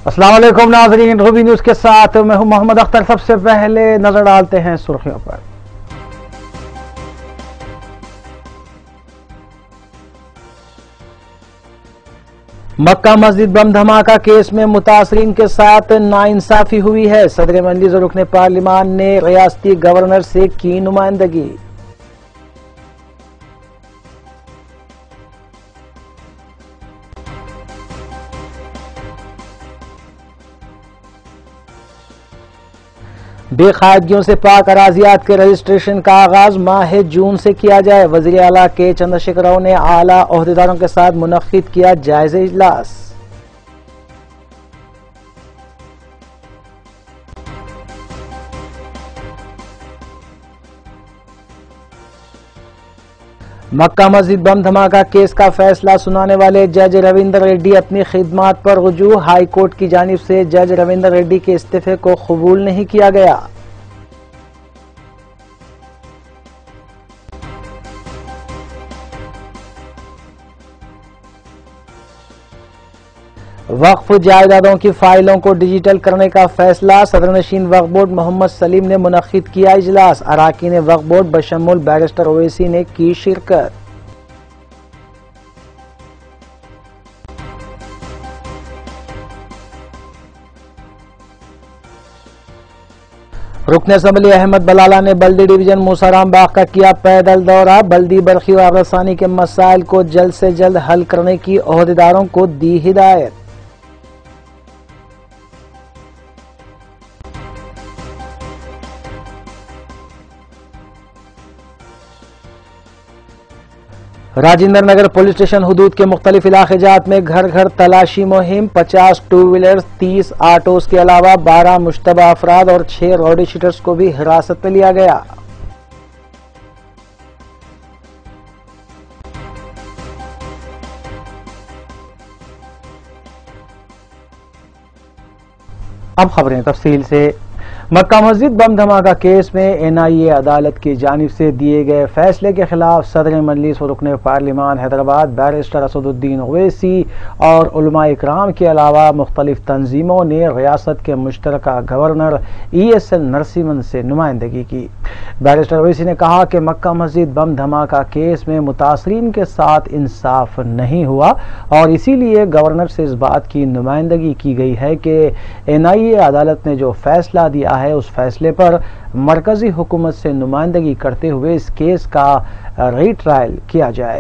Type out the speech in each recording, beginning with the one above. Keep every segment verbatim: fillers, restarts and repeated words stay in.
السلام علیکم ناظرین، روبی نیوز کے ساتھ میں ہوں محمد اختر۔ سب سے پہلے نظر ڈالتے ہیں سرخیوں پر۔ مکہ مسجد بم دھماکہ کیس میں متاثرین کے ساتھ ناانصافی ہوئی ہے۔ صدر مجلس اور رکن پارلیمان نے ریاستی گورنر سے کی نمائندگی۔ بے قاعدگیوں سے پاک اراضیات کے رجسٹریشن کا آغاز ماہ جون سے کیا جائے۔ وزیر اعلیٰ کے چندر شیکھر راؤ نے اعلیٰ عہدیداروں کے ساتھ منعقد کیا جائزہ اجلاس۔ مکہ مسجد بم دھماکہ کیس کا فیصلہ سنانے والے جج رویندر ریڈی اپنی خدمات پر رجوع۔ ہائی کورٹ کی جانب سے جج رویندر ریڈی کے استعفے کو قبول نہیں کیا گیا۔ وقف جائیدادوں کی فائلوں کو ڈیجیٹل کرنے کا فیصلہ۔ صدر نشین وقف بورڈ محمد سلیم نے منعقد کیا اجلاس۔ اراکین وقف بورڈ بشمول بیرسٹر اویسی نے کی شرکت۔ رکن اسمبلی احمد بلالہ نے بلدی ڈویژن موسارام باغ کا کیا پیدل دورہ۔ بلدی برقی و آب رسانی کے مسائل کو جلد سے جلد حل کرنے کی عہدیداروں کو دی ہدایت۔ راجندر نگر پولیس اسٹیشن حدود کے مختلف علاقے جات میں گھر گھر تلاشی مہم۔ پچاس ٹو ویلرز، تیس آٹوز کے علاوہ بارہ مشتبہ افراد اور چھ راؤڈی شیٹرز کو بھی حراست میں لیا گیا۔ اب خبریں تفصیل سے۔ مکہ مسجد بم دھماکہ کیس میں این آئی اے عدالت کی جانب سے دیے گئے فیصلے کے خلاف صدر مجلس و رکن پارلیمان حیدرآباد بیرسٹر اسد الدین اویسی اور علماء اکرام کے علاوہ مختلف تنظیموں نے ریاست کے مشترکہ governor E S L Narasimhan سے نمائندگی کی۔ بیرسٹر اویسی نے کہا کہ مکہ مسجد بم دھماکہ کیس میں متاثرین کے ساتھ انصاف نہیں ہوا اور اسی لیے گورنر سے اس بات کی نمائندگی کی گئی ہے کہ این آئی اے عدالت نے جو فیصلہ دیا ہے اس فیصلے پر مرکزی حکومت سے نمائندگی کرتے ہوئے اس کیس کا ری ٹرائل کیا جائے۔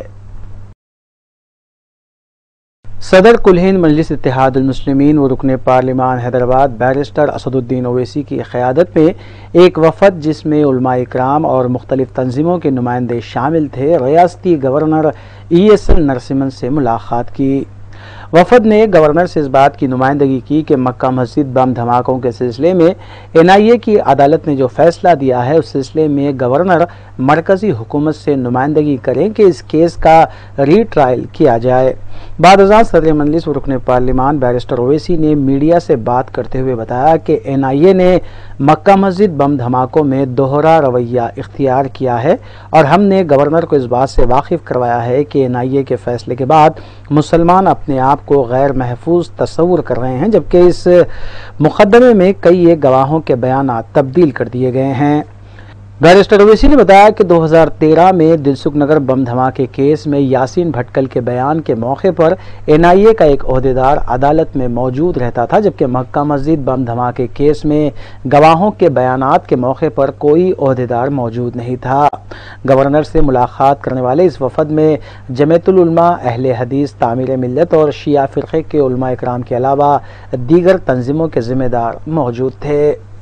صدر کل ہند مجلس اتحاد المسلمین و رکن پارلیمان حیدرآباد بیرسٹر اسد الدین اویسی کی قیادت میں ایک وفد جس میں علماء اکرام اور مختلف تنظیموں کے نمائندے شامل تھے، ریاستی governor E S L Narasimhan سے ملاقات کی۔ وفد نے گورنر سے اس بات کی نمائندگی کی کہ مکہ مسجد بم دھماکوں کے سلسلے میں این آئی اے کی عدالت نے جو فیصلہ دیا ہے اس سلسلے میں گورنر مرکزی حکومت سے نمائندگی کریں کہ اس کیس کا ری ٹرائل کیا جائے۔ بعد ازاں صدر مجلس و رکن پارلیمان بیرسٹر اویسی نے میڈیا سے بات کرتے ہوئے بتایا کہ این آئی اے نے مکہ مسجد بم دھماکوں میں دوہرا رویہ اختیار کیا ہے اور ہم نے گورنر کو اس بات سے واقف کروایا ہے کہ این آئی اے کے فیصلے کے بعد مسلمان اپنے آپ کو غیر محفوظ تصور کر رہے ہیں، جبکہ اس مقدمے میں کئی ایک گواہوں کے بیانات تبدیل کر دیے گئے ہیں۔ بیرسٹر اویسی نے بتایا کہ دو ہزار تیرہ میں دلسکھ نگر بم دھماکے کیس میں یاسین بھٹکل کے بیان کے موقع پر این آئی اے کا ایک عہدیدار عدالت میں موجود رہتا تھا، جبکہ مکہ مسجد بم دھماکے کیس میں گواہوں کے بیانات کے موقع پر کوئی عہدیدار موجود نہیں تھا۔ گورنر سے ملاقات کرنے والے اس وفد میں جمعیت العلماء، اہل حدیث، تعمیر ملت اور شیعہ فرقے کے علماء اکرام کے علاوہ دیگر تنظیموں کے ذمہ دار موجود تھے۔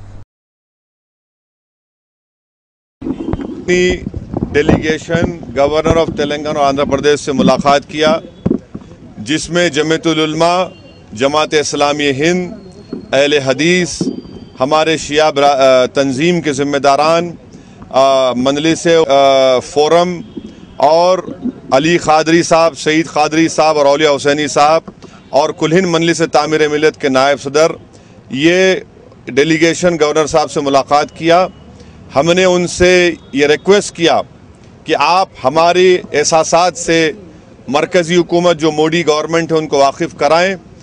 ڈیلیگیشن گورنر آف تلنگانہ اور آندھرا پردیش سے ملاقات کیا، جس میں جمعیت العلماء، جماعت اسلامی ہند، اہل حدیث، ہمارے شیعہ تنظیم کے ذمہ داران، مجلس فورم اور علی قادری صاحب، سعید قادری صاحب اور اولیاء حسینی صاحب اور کل ہند مجلس تعمیر ملت کے نائب صدر، یہ ڈیلیگیشن گورنر صاحب سے ملاقات کیا۔ ہم نے ان سے یہ ریکویسٹ کیا کہ آپ ہماری احساسات سے مرکزی حکومت جو مودی گورنمنٹ ہے ان کو واقف کرائیں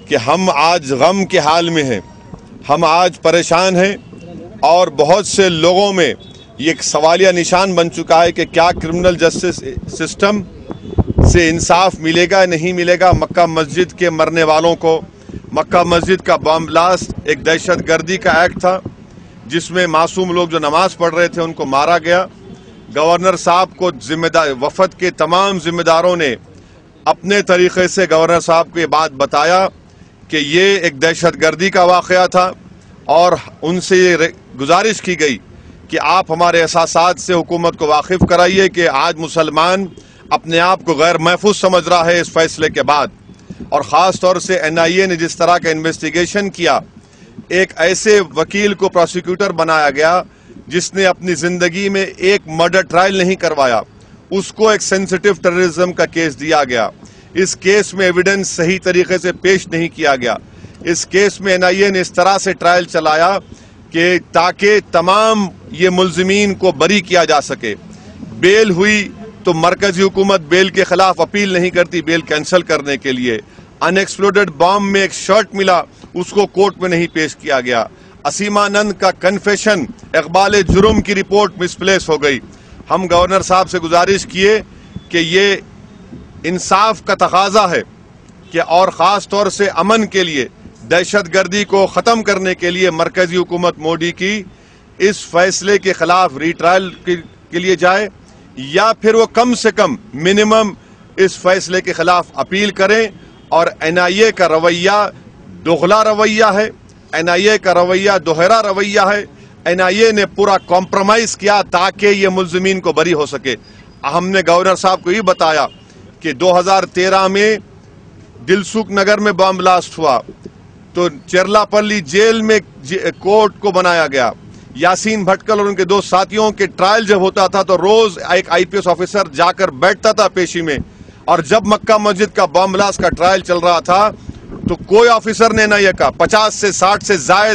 کہ ہم آج غم کے حال میں ہیں، ہم آج پریشان ہیں، اور بہت سے لوگوں میں یہ ایک سوالیہ نشان بن چکا ہے کہ کیا کرمنل جسٹس سسٹم سے انصاف ملے گا نہیں ملے گا۔ مکہ مسجد کے مرنے والوں کو، مکہ مسجد کا بم بلاسٹ ایک دہشت گردی کا ایکٹ تھا جس میں معصوم لوگ جو نماز پڑھ رہے تھے ان کو مارا گیا۔ گورنر صاحب کو ذمہ دار، وفد کے تمام ذمہ داروں نے اپنے طریقے سے گورنر صاحب کو یہ بات بتایا کہ یہ ایک دہشت گردی کا واقعہ تھا، اور ان سے یہ گزارش کی گئی کہ آپ ہمارے احساسات سے حکومت کو واقف کرائیے کہ آج مسلمان اپنے آپ کو غیر محفوظ سمجھ رہا ہے اس فیصلے کے بعد۔ اور خاص طور سے این آئی اے نے جس طرح کا انویسٹیگیشن کیا، ایک ایسے وکیل کو پروسیکیوٹر بنایا گیا جس نے اپنی زندگی میں ایک مرڈر ٹرائل نہیں کروایا، اس کو ایک سینسٹیو ٹیررزم کا کیس دیا گیا۔ اس کیس میں ایویڈنس صحیح طریقے سے پیش نہیں کیا گیا۔ اس کیس میں این آئی اے نے اس طرح سے ٹرائل چلایا کہ تاکہ تمام یہ ملزمین کو بری کیا جا سکے۔ بیل ہوئی تو مرکزی حکومت بیل کے خلاف اپیل نہیں کرتی بیل کینسل کرنے کے لیے۔ ان ایکسپلوڈڈ بام میں ایک شرٹ ملا، اس کو کورٹ میں نہیں پیش کیا گیا۔ اسیمانند کا کنفیشن، اقبال جرم کی رپورٹ مسپلیس ہو گئی۔ ہم گورنر صاحب سے گزارش کیے کہ یہ انصاف کا تقاضا ہے کہ اور خاص طور سے امن کے لیے، دہشت گردی کو ختم کرنے کے لیے مرکزی حکومت مودی کی اس فیصلے کے خلاف ری ٹرائل کے لیے جائے، یا پھر وہ کم سے کم منیمم اس فیصلے کے خلاف اپیل کریں۔ اور این آئی اے کا رویہ دغلا رویہ ہے، این آئی اے کا رویہ دوہرا رویہ ہے۔ این آئی اے نے پورا کمپرومائز کیا تاکہ یہ ملزمین کو بری ہو سکے۔ ہم نے گورنر صاحب کو یہ بتایا کہ دو ہزار تیرہ میں دلسکھ نگر میں بم بلاسٹ ہوا تو چرلا پلی جیل میں کورٹ کو بنایا گیا۔ یاسین بھٹکل اور ان کے دو ساتھیوں کے ٹرائل جب ہوتا تھا تو روز ایک آئی پی ایس آفیسر جا کر بیٹھتا تھا پیشی میں، اور جب مکہ مسجد کا بم بلاسٹ کا ٹرائل چل رہا تھا تو کوئی آفیسر نے نہ یہ کہا۔ پچاس سے ساٹھ سے زائد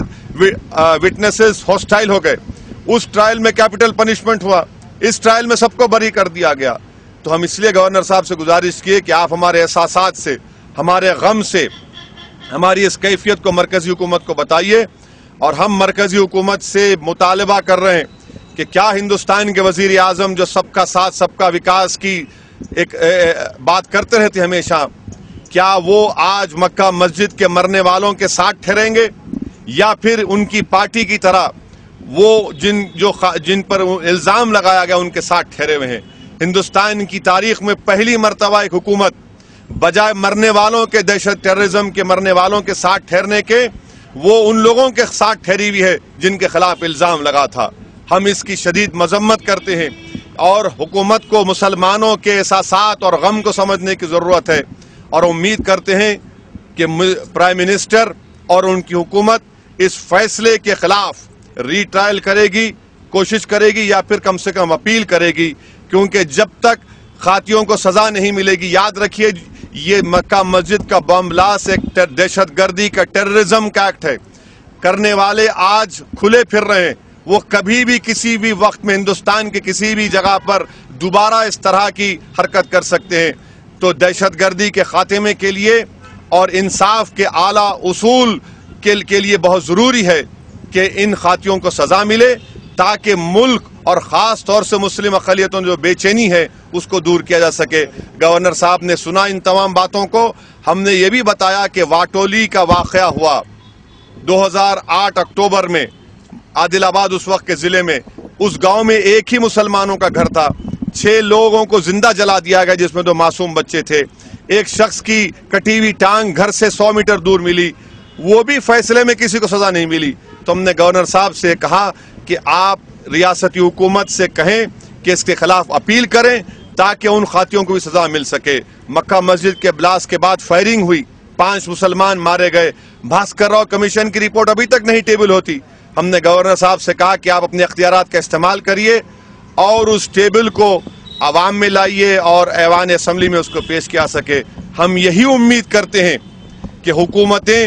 وٹنسز ہاسٹائل ہو گئے۔ اس ٹرائل میں کیپٹل پنشمنٹ ہوا، اس ٹرائل میں سب کو بری کر دیا گیا۔ تو ہم اس لیے گورنر صاحب سے گزارش کیے کہ آپ ہمارے احساسات سے، ہمارے غم سے، ہماری اس کیفیت کو مرکزی حکومت کو بتائیے۔ اور ہم مرکزی حکومت سے مطالبہ کر رہے ہیں کہ کیا ہندوستان کے وزیر اعظم جو سب کا ساتھ سب کا وکاس کی ایک بات کرتے رہتے ہمیشہ، کیا وہ آج مکہ مسجد کے مرنے والوں کے ساتھ ٹھہریں گے، یا پھر ان کی پارٹی کی طرح وہ جن جو جن پر الزام لگایا گیا ان کے ساتھ ٹھہرے ہوئے ہیں؟ ہندوستان کی تاریخ میں پہلی مرتبہ ایک حکومت بجائے مرنے والوں کے، دہشت ٹیررزم کے مرنے والوں کے ساتھ ٹھہرنے کے، وہ ان لوگوں کے ساتھ ٹھہری ہوئی ہے جن کے خلاف الزام لگا تھا۔ ہم اس کی شدید مذمت کرتے ہیں، اور حکومت کو مسلمانوں کے احساسات اور غم کو سمجھنے کی ضرورت ہے، اور امید کرتے ہیں کہ پرائم منسٹر اور ان کی حکومت اس فیصلے کے خلاف ری ٹرائل کرے گی، کوشش کرے گی، یا پھر کم سے کم اپیل کرے گی، کیونکہ جب تک خاطیوں کو سزا نہیں ملے گی، یاد رکھیے یہ مکہ مسجد کا بم بلاسٹ ایک دہشت گردی کا ٹیررزم کا ایکٹ ہے۔ کرنے والے آج کھلے پھر رہے ہیں، وہ کبھی بھی کسی بھی وقت میں ہندوستان کے کسی بھی جگہ پر دوبارہ اس طرح کی حرکت کر سکتے ہیں۔ تو دہشت گردی کے خاتمے کے لیے اور انصاف کے اعلیٰ اصول کے لیے بہت ضروری ہے کہ ان خاطیوں کو سزا ملے، تاکہ ملک اور خاص طور سے مسلم اقلیتوں جو بے چینی ہے اس کو دور کیا جا سکے۔ گورنر صاحب نے سنا ان تمام باتوں کو۔ ہم نے یہ بھی بتایا کہ واٹولی کا واقعہ ہوا دو ہزار آٹھ اکتوبر میں عادل آباد اس وقت کے ضلع میں، اس گاؤں میں ایک ہی مسلمانوں کا گھر تھا، چھ لوگوں کو زندہ جلا دیا گیا جس میں دو معصوم بچے تھے۔ ایک شخص کی کٹی ہوئی ٹانگ گھر سے سو میٹر دور ملی، وہ بھی فیصلے میں کسی کو سزا نہیں ملی۔ تو ہم نے گورنر صاحب سے کہا کہ آپ ریاستی حکومت سے کہیں کہ اس کے خلاف اپیل کریں تاکہ ان خاطیوں کو بھی سزا مل سکے۔ مکہ مسجد کے بلاسٹ کے بعد فائرنگ ہوئی، پانچ مسلمان مارے گئے۔ بھاسکر راؤ کمیشن کی رپورٹ ابھی تک نہیں ٹیبل ہوتی۔ ہم نے گورنر صاحب سے کہا کہ آپ اپنے اختیارات کا استعمال کریے اور اس ٹیبل کو عوام میں لائیے اور ایوان اسمبلی میں اس کو پیش کیا سکے۔ ہم یہی امید کرتے ہیں کہ حکومتیں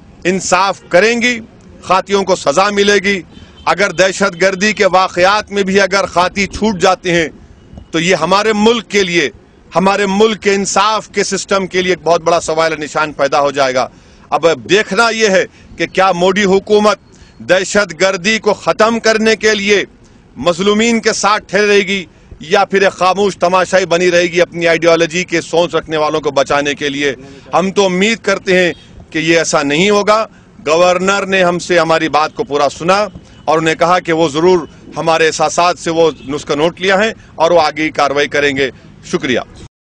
انصاف کریں گی، خاطیوں کو سزا ملے گی۔ اگر دہشت گردی کے واقعات میں بھی اگر خاطی چھوٹ جاتے ہیں تو یہ ہمارے ملک کے لیے، ہمارے ملک کے انصاف کے سسٹم کے لیے ایک بہت بڑا سوال نشان پیدا ہو جائے گا۔ اب دیکھنا یہ ہے کہ کیا مودی حکومت دہشت گردی کو ختم کرنے کے لیے مظلومین کے ساتھ ٹھہرے گی یا پھر ایک خاموش تماشائی بنی رہے گی اپنی آئیڈیالوجی کے سوچ رکھنے والوں کو بچانے کے لیے. ہم تو امید کرتے ہیں کہ یہ ایسا نہیں ہوگا. گورنر نے ہم سے ہماری بات کو پورا سنا اور انہیں کہا کہ وہ ضرور ہمارے احساسات سے وہ نسخہ نوٹ لیا ہے اور وہ آگے کارروائی کریں گے. شکریہ.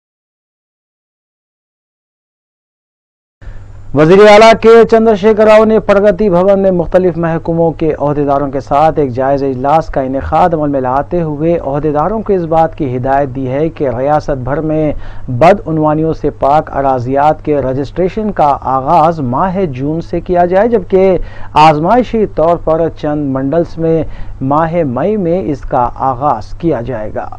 وزیر اعلیٰ کے چندر شیکھر راؤ نے پرگتی بھون میں مختلف محکموں کے عہدیداروں کے ساتھ ایک جائزہ اجلاس کا انعقاد عمل میں لاتے ہوئے عہدیداروں کو اس بات کی ہدایت دی ہے کہ ریاست بھر میں بدعنوانیوں سے پاک اراضیات کے رجسٹریشن کا آغاز ماہ جون سے کیا جائے، جبکہ آزمائشی طور پر چند منڈلز میں ماہ مئی میں اس کا آغاز کیا جائے گا.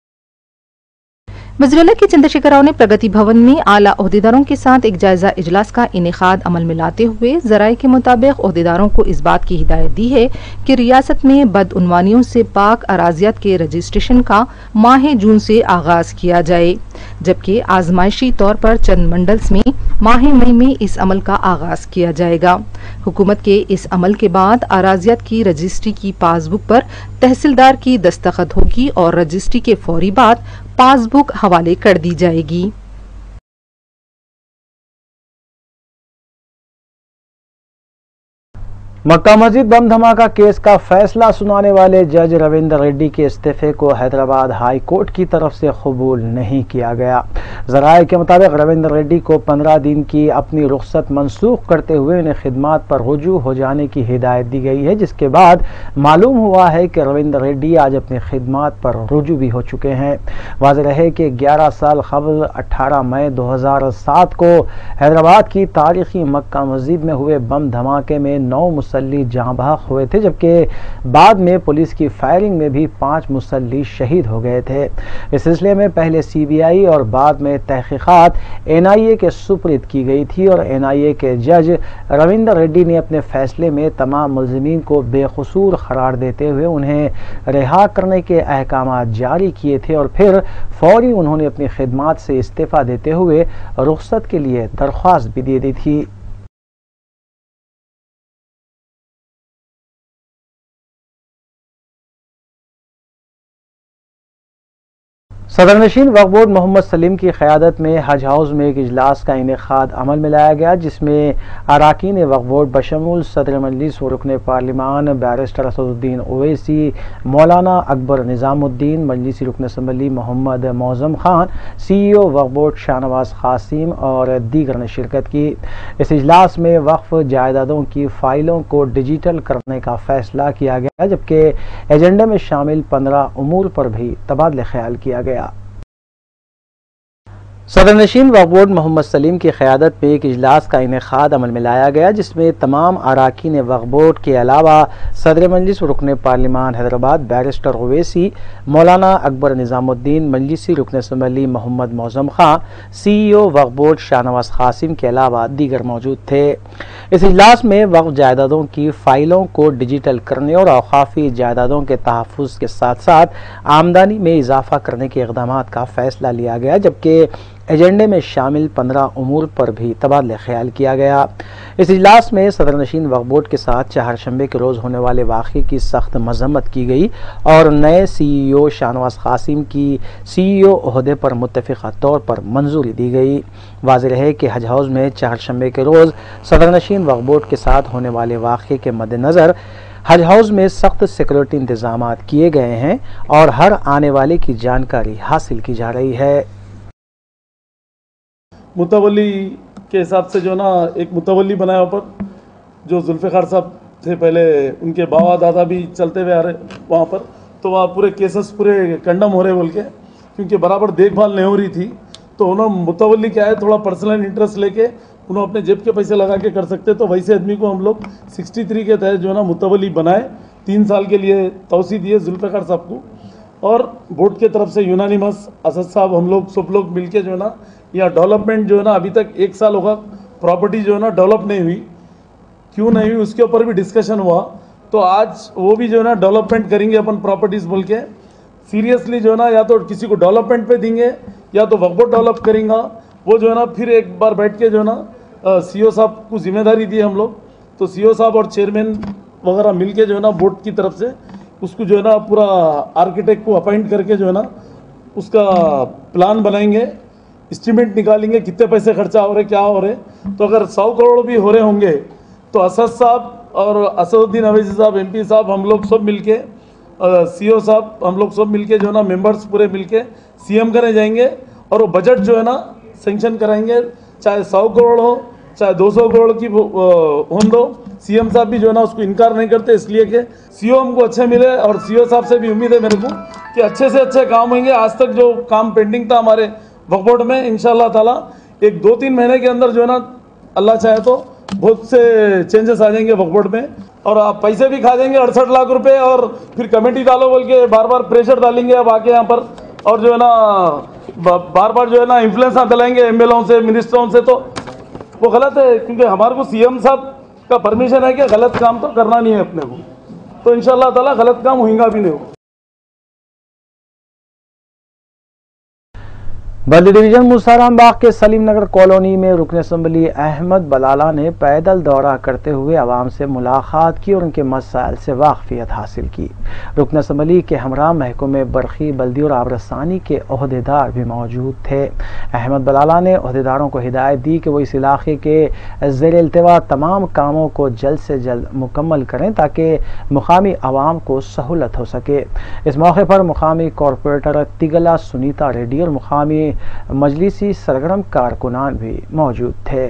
وزیر اعلیٰ کے چندر شیکھر راؤ نے پرگتی بھون میں اعلیٰ عہدیداروں کے ساتھ ایک جائزہ اجلاس کا انعقاد عمل میں لاتے ہوئے ذرائع کے مطابق عہدیداروں کو اس بات کی ہدایت دی ہے کہ ریاست میں بدعنوانیوں سے پاک اراضیات کے رجسٹریشن کا ماہ جون سے آغاز کیا جائے، جبکہ آزمائشی طور پر چند منڈلز میں ماہ مئی میں اس عمل کا آغاز کیا جائے گا. حکومت کے اس عمل کے بعد اراضیات کی رجسٹری کی پاس بک پر تحصیلدار کی دستخط ہوگی اور رجسٹری کے فوری بعد پاس بک حوالے کر دی جائے گی. مکہ مسجد بم دھماکہ کیس کا فیصلہ سنانے والے جج رویندر ریڈی کے استعفے کو حیدرآباد ہائی کورٹ کی طرف سے قبول نہیں کیا گیا. ذرائع کے مطابق رویندر ریڈی کو پندرہ دن کی اپنی رخصت منسوخ کرتے ہوئے انہیں خدمات پر رجوع ہو جانے کی ہدایت دی گئی ہے، جس کے بعد معلوم ہوا ہے کہ رویندر ریڈی آج اپنی خدمات پر رجوع بھی ہو چکے ہیں. واضح رہے کہ گیارہ سال قبل اٹھارہ مئی دو ہزار سات کو حیدرآباد کی تاریخی مکہ مسجد میں ہوئے بم دھماکے میں نو مسلح جاں بحق ہوئے تھے، جبکہ بعد میں پولیس کی فائرنگ میں بھی پانچ مسلح شہید ہو گئے تھے. اس سلسلے میں پہلے سی بی آئی اور بعد میں تحقیقات این آئی اے کے سپرد کی گئی تھی اور این آئی اے کے جج رویندر ریڈی نے اپنے فیصلے میں تمام ملزمین کو بے قصور قرار دیتے ہوئے انہیں رہا کرنے کے احکامات جاری کیے تھے اور پھر فوری انہوں نے اپنی خدمات سے استعفی دیتے ہوئے رخصت کے لیے درخواست بھی دے دی تھی. صدر نشین وقف بورڈ محمد سلیم کی قیادت میں حج ہاؤس میں ایک اجلاس کا انعقاد عمل میں لایا گیا، جس میں اراکین وقف بورڈ بشمول صدر مجلس و رکن پارلیمان بیرسٹر اسد الدین اویسی، مولانا اکبر نظام الدین، مجلسی رکن اسمبلی محمد معظم خان، سی ای او وقف بورڈ شاہ نواز قاسم اور دیگر نے شرکت کی. اس اجلاس میں وقف جائیدادوں کی فائلوں کو ڈیجیٹل کرنے کا فیصلہ کیا گیا، جبکہ ایجنڈے میں شامل پندرہ امور پر بھی تبادلہ خیال کیا گیا. صدر نشین وقف بورڈ محمد سلیم کی قیادت میں ایک اجلاس کا انعقاد عمل میں لایا گیا، جس میں تمام اراکین وقف بورڈ کے علاوہ صدر مجلس و رکن پارلیمان حیدرآباد بیرسٹر اویسی، مولانا اکبر نظام الدین، مجلسی رکن اسمبلی محمد معظم خان، سی ای او وقف بورڈ شاہ نواز قاسم کے علاوہ دیگر موجود تھے. اس اجلاس میں وقف جائیدادوں کی فائلوں کو ڈیجیٹل کرنے اور اوقافی جائیدادوں کے تحفظ کے ساتھ ساتھ آمدنی میں اضافہ کرنے کے اقدامات کا فیصلہ لیا گیا، جبکہ ایجنڈے میں شامل پندرہ امور پر بھی تبادلہ خیال کیا گیا. اس اجلاس میں صدر نشین وقف بورڈ کے ساتھ چہارشنبے کے روز ہونے والے واقعے کی سخت مذمت کی گئی اور نئے سی ای او شاہ نواز قاسم کی سی ای او عہدے پر متفقہ طور پر منظوری دی گئی. واضح رہے کہ حج ہاؤس میں چہارشنبے کے روز صدر نشین وقف بورڈ کے ساتھ ہونے والے واقعے کے مد نظر حج ہاؤس میں سخت سیکورٹی انتظامات کیے گئے ہیں اور ہر آنے والے کی جانکاری حاصل کی جا رہی ہے. متولی کے حساب سے جو نا ایک متولی بنایا اوپر جو ذوالفقار صاحب تھے، پہلے ان کے باوا دادا بھی چلتے ہوئے آ رہے وہاں پر، تو وہاں پورے کیسز پورے کنڈم ہو رہے بول کے، کیونکہ برابر دیکھ بھال نہیں ہو رہی تھی. تو انہوں متولی کیا ہے تھوڑا پرسنل انٹرسٹ لے کے انہوں اپنے جیب کے پیسے لگا کے کر سکتے. تو ویسے آدمی کو ہم لوگ سکسٹی تھری کے تحت جو ہے نا متولی بنائے، تین سال کے لیے توسیع دیے ذوالفقار صاحب کو. اور بورڈ کے طرف سے یونانیمس اسد صاحب ہم لوگ سب لوگ مل کے جو ہے نا یا ڈیولپمنٹ جو ہے نا ابھی تک ایک سال ہوگا پراپرٹی جو ہے نا ڈیولپ نہیں ہوئی، کیوں نہیں ہوئی اس کے اوپر بھی ڈسکشن ہوا. تو آج وہ بھی جو ہے نا ڈیولپمنٹ کریں گے اپن پراپرٹیز بول کے سیریسلی جو ہے نا، یا تو کسی کو ڈیولپمنٹ پہ دیں گے یا تو وقف بورڈ ڈیولپ کریں گا. وہ جو ہے نا پھر ایک بار بیٹھ کے جو ہے نا सी ओ साहब को जिम्मेदारी दी हम लोग, तो सी ओ साहब और चेयरमैन वगैरह मिलके जो है ना बोर्ड की तरफ से उसको जो है ना पूरा आर्किटेक्ट को अपॉइंट करके जो है ना उसका प्लान बनाएंगे, एस्टिमेट निकालेंगे कितने पैसे खर्चा हो रहे क्या हो रहे। तो अगर सौ करोड़ भी हो रहे होंगे तो असद साहब और असदुद्दीन अवैसी साहब, एम पी साहब, हम लोग सब मिलके, सी ओ साहब, हम लोग सब मिलके जो है ना मेंबर्स पूरे मिलके सी एम करने जाएंगे और वो बजट जो है ना सेंक्शन कराएंगे, चाहे सौ करोड़ हो चाहे दो सौ करोड़ की हों दो। सी एम साहब भी जो है ना उसको इनकार नहीं करते, इसलिए कि सी ओ हमको अच्छे मिले और सी ओ साहब से भी उम्मीद है मेरे को कि अच्छे से अच्छे काम होंगे। आज तक जो काम पेंडिंग था हमारे वक्फ बोर्ड में, इंशाल्लाह ताला एक दो तीन महीने के अंदर जो है ना अल्लाह चाहे तो बहुत से चेंजेस आ जाएंगे वक्फ बोर्ड में। और आप पैसे भी खा देंगे अड़सठ लाख रुपए और फिर कमेटी डालो बोल के बार बार प्रेशर डालेंगे अब आके यहाँ पर, और जो है ना बार बार जो है ना इन्फ्लुएंस दिलाएंगे एम एल ओ से, मिनिस्टरों से, तो वो गलत है। क्योंकि हमारे को सी एम साहब का परमिशन है कि गलत काम तो करना नहीं है अपने को, तो इंशाल्लाह ताला गलत काम होगा भी नहीं होगा। बल्दी डिवीजन मूसाराम बाग के सलीम नगर कॉलोनी में रुकन असम्बली अहमद बलाला ने पैदल दौरा करते हुए आवाम से मुलाकात की और उनके मसाइल से वाकफियत हासिल की। रुकन असम्बली के हमरा महकमे बरखी, बल्दी और आबरसानी के ओहदेदार भी मौजूद थे। अहमद बलाला ने ओहदेदारों को हिदायत दी कि वो इस इलाके के ज़ेर इल्तिवा तमाम कामों को जल्द से जल्द मुकम्मल करें ताकि मुकामी आवाम को सहूलत हो सके। इस मौके पर मुकामी कॉरपोरेटर तिगला सुनीता रेड्डी और मुकामी मजलिसी सरगर्म कारकुनान भी मौजूद थे।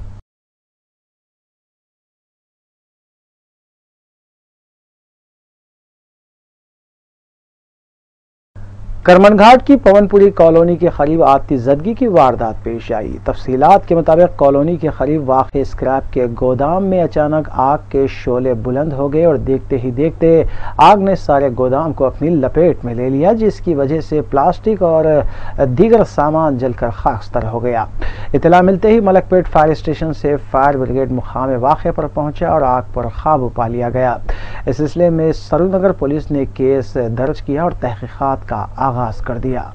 करमन घाट की पवनपुरी कॉलोनी के करीब आतिशज़दगी की वारदात पेश आई। तफसीलात के मुताबिक कॉलोनी के करीब वाक़े स्क्रैप के गोदाम में अचानक आग के शोले बुलंद हो गए और देखते ही देखते आग ने सारे गोदाम को अपनी लपेट में ले लिया, जिसकी वजह से प्लास्टिक और दीगर सामान जलकर खाकस्तर हो गया। इत्तला मिलते ही मलकपेट फायर स्टेशन से फायर ब्रिगेड मुकाम वाक़े पर पहुंचा और आग पर काबू पा लिया गया। इस सिलसिले में सरूनगर पुलिस ने केस दर्ज किया और तहकीकात का आगाज कर दिया।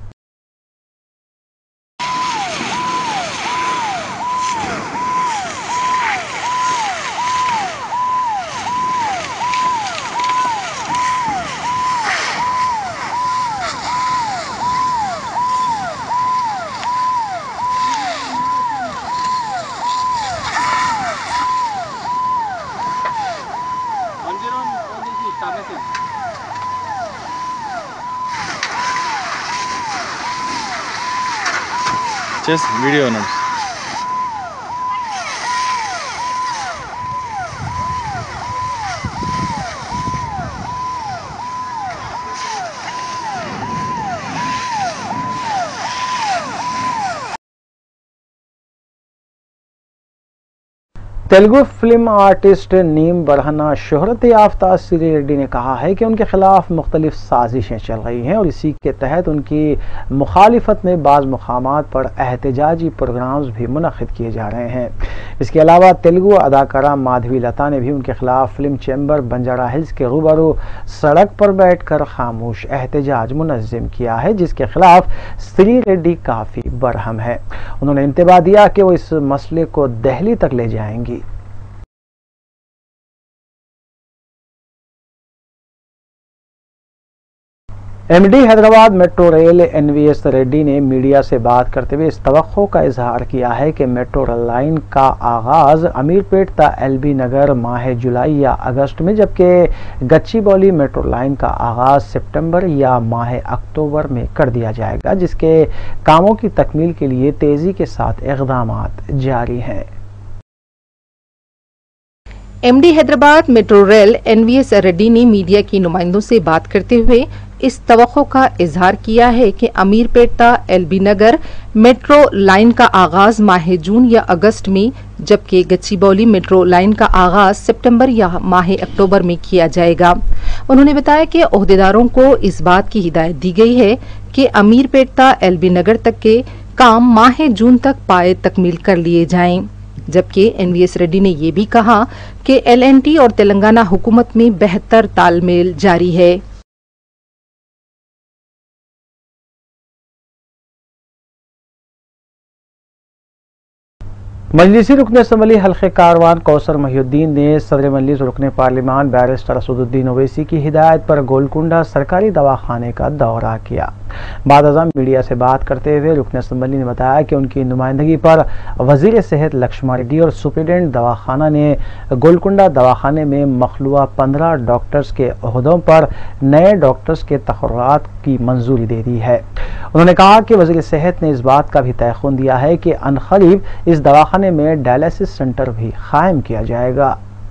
Just video notes. Telugu film artist नीम बरहना शोहरत याफ्ता श्री रेड्डी ने कहा है कि उनके खिलाफ मुख्तलिफ साजिशें चल रही हैं और इसी के तहत उनकी मुखालिफत में बाज़ मुकामात पर एहतजाजी प्रोग्राम्स भी मुनक़िद किए जा रहे हैं। इसके अलावा तेलुगु अदाकारा माधवी लता ने भी उनके खिलाफ फिल्म चैम्बर बंजारा हिल्स के रूबरू सड़क पर बैठ कर खामोश एहतजाज मुनज़्ज़म किया है, जिसके खिलाफ श्री रेड्डी काफ़ी बरहम है। उन्होंने इंतबाह दिया कि वो इस मसले को दिल्ली तक ले जाएंगी। MD Hyderabad metro rail N V S Reddy ने मीडिया से बात करते हुए इस तवक्को का इजहार किया है कि मेट्रो रेल लाइन का आगाज अमीरपेट ता एल बी नगर माह जुलाई या अगस्त में, जबकि गच्चीबौली मेट्रो लाइन का आगाज सितंबर या माह अक्टूबर में कर दिया जाएगा, जिसके कामों की तकमील के लिए तेजी के साथ इक़दामात जारी हैं। MD Hyderabad metro rail N V S Reddy ने मीडिया की नुमाइंदों से बात करते हुए इस तवक्को का इजहार किया है कि अमीरपेट ता एलबी नगर मेट्रो लाइन का आगाज माह जून या अगस्त में, जबकि गच्चीबौली मेट्रो लाइन का आगाज सितंबर या माह अक्टूबर में किया जाएगा। उन्होंने बताया कि ओहदेदारों को इस बात की हिदायत दी गई है कि अमीरपेट ता एलबी नगर तक के काम माह जून तक पाए तकमील कर लिए जाएं। जबकि एन वी एस रेड्डी ने यह भी कहा कि एल एन टी और तेलंगाना हुकूमत में बेहतर तालमेल जारी है। مجلسی رکن اسمبلی حلقہ کاروان کوثر محی الدین نے صدر مجلس رکن پارلیمان بیرسٹر اسد الدین اویسی کی ہدایت پر گولکنڈہ سرکاری دواخانے کا دورہ کیا۔ بعد ازاں میڈیا سے بات کرتے ہوئے رکن اسمبلی نے بتایا کہ ان کی نمائندگی پر وزیر صحت لکشمن ریڈی اور سپرنٹینڈنٹ دواخانہ نے گولکنڈہ دواخانے میں مخلوعہ پندرہ ڈاکٹرز کے عہدوں پر نئے ڈاکٹرز کے تقررات کی منظوری دے دی ہے۔ انہوں نے کہا کہ وزیر صحت نے اس بات کا بھی تیقن دیا ہے کہ عنقریب اس دواخانے میں ڈائلسس سینٹر بھی قائم کیا جائے گا۔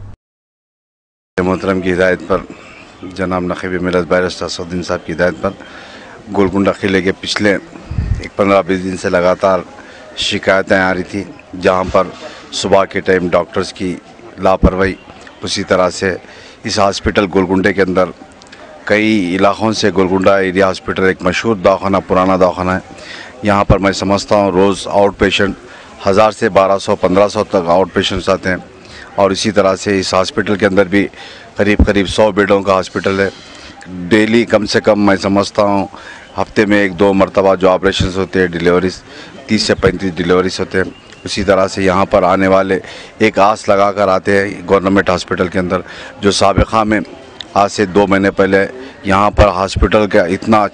محترم کی ہدایت پر، جناب نقیب ملت بیرسٹر اسد الدین صاحب کی ہدایت پر گولکنڈہ قلعے کے پچھلے ایک پندرہ بیس دن سے لگاتار شکایتیں آ رہی تھی، جہاں پر صبح کے ٹائم ڈاکٹرز کی لاپرواہی، اسی طرح سے اس ہاسپٹل گولکنڈے کے اندر کئی علاقوں سے گولکنڈہ ایریا ہاسپٹل ایک مشہور دواخانہ، پرانا دواخانہ ہے۔ یہاں پر میں سمجھتا ہوں روز آؤٹ پیشنٹ ہزار سے بارہ سو پندرہ سو تک آؤٹ پیشنٹس آتے ہیں، اور اسی طرح سے اس ہاسپٹل کے اندر بھی قریب قریب سو بیڈوں کا ہاسپٹل ہے۔ ڈیلی کم سے کم میں سمجھتا ہوں ہفتے میں ایک دو مرتبہ جو آپریشنز ہوتے ہیں، ڈیلیوریز تیس سے پینتیس ڈیلیوریز ہوتے ہیں۔ اسی طرح سے یہاں پر آنے والے ایک آس لگا کر آتے ہیں گورنمنٹ ہاسپٹل کے اندر، جو سابقہ میں آج سے دو مہینے پہلے یہاں پر ہاسپٹل کا اتنا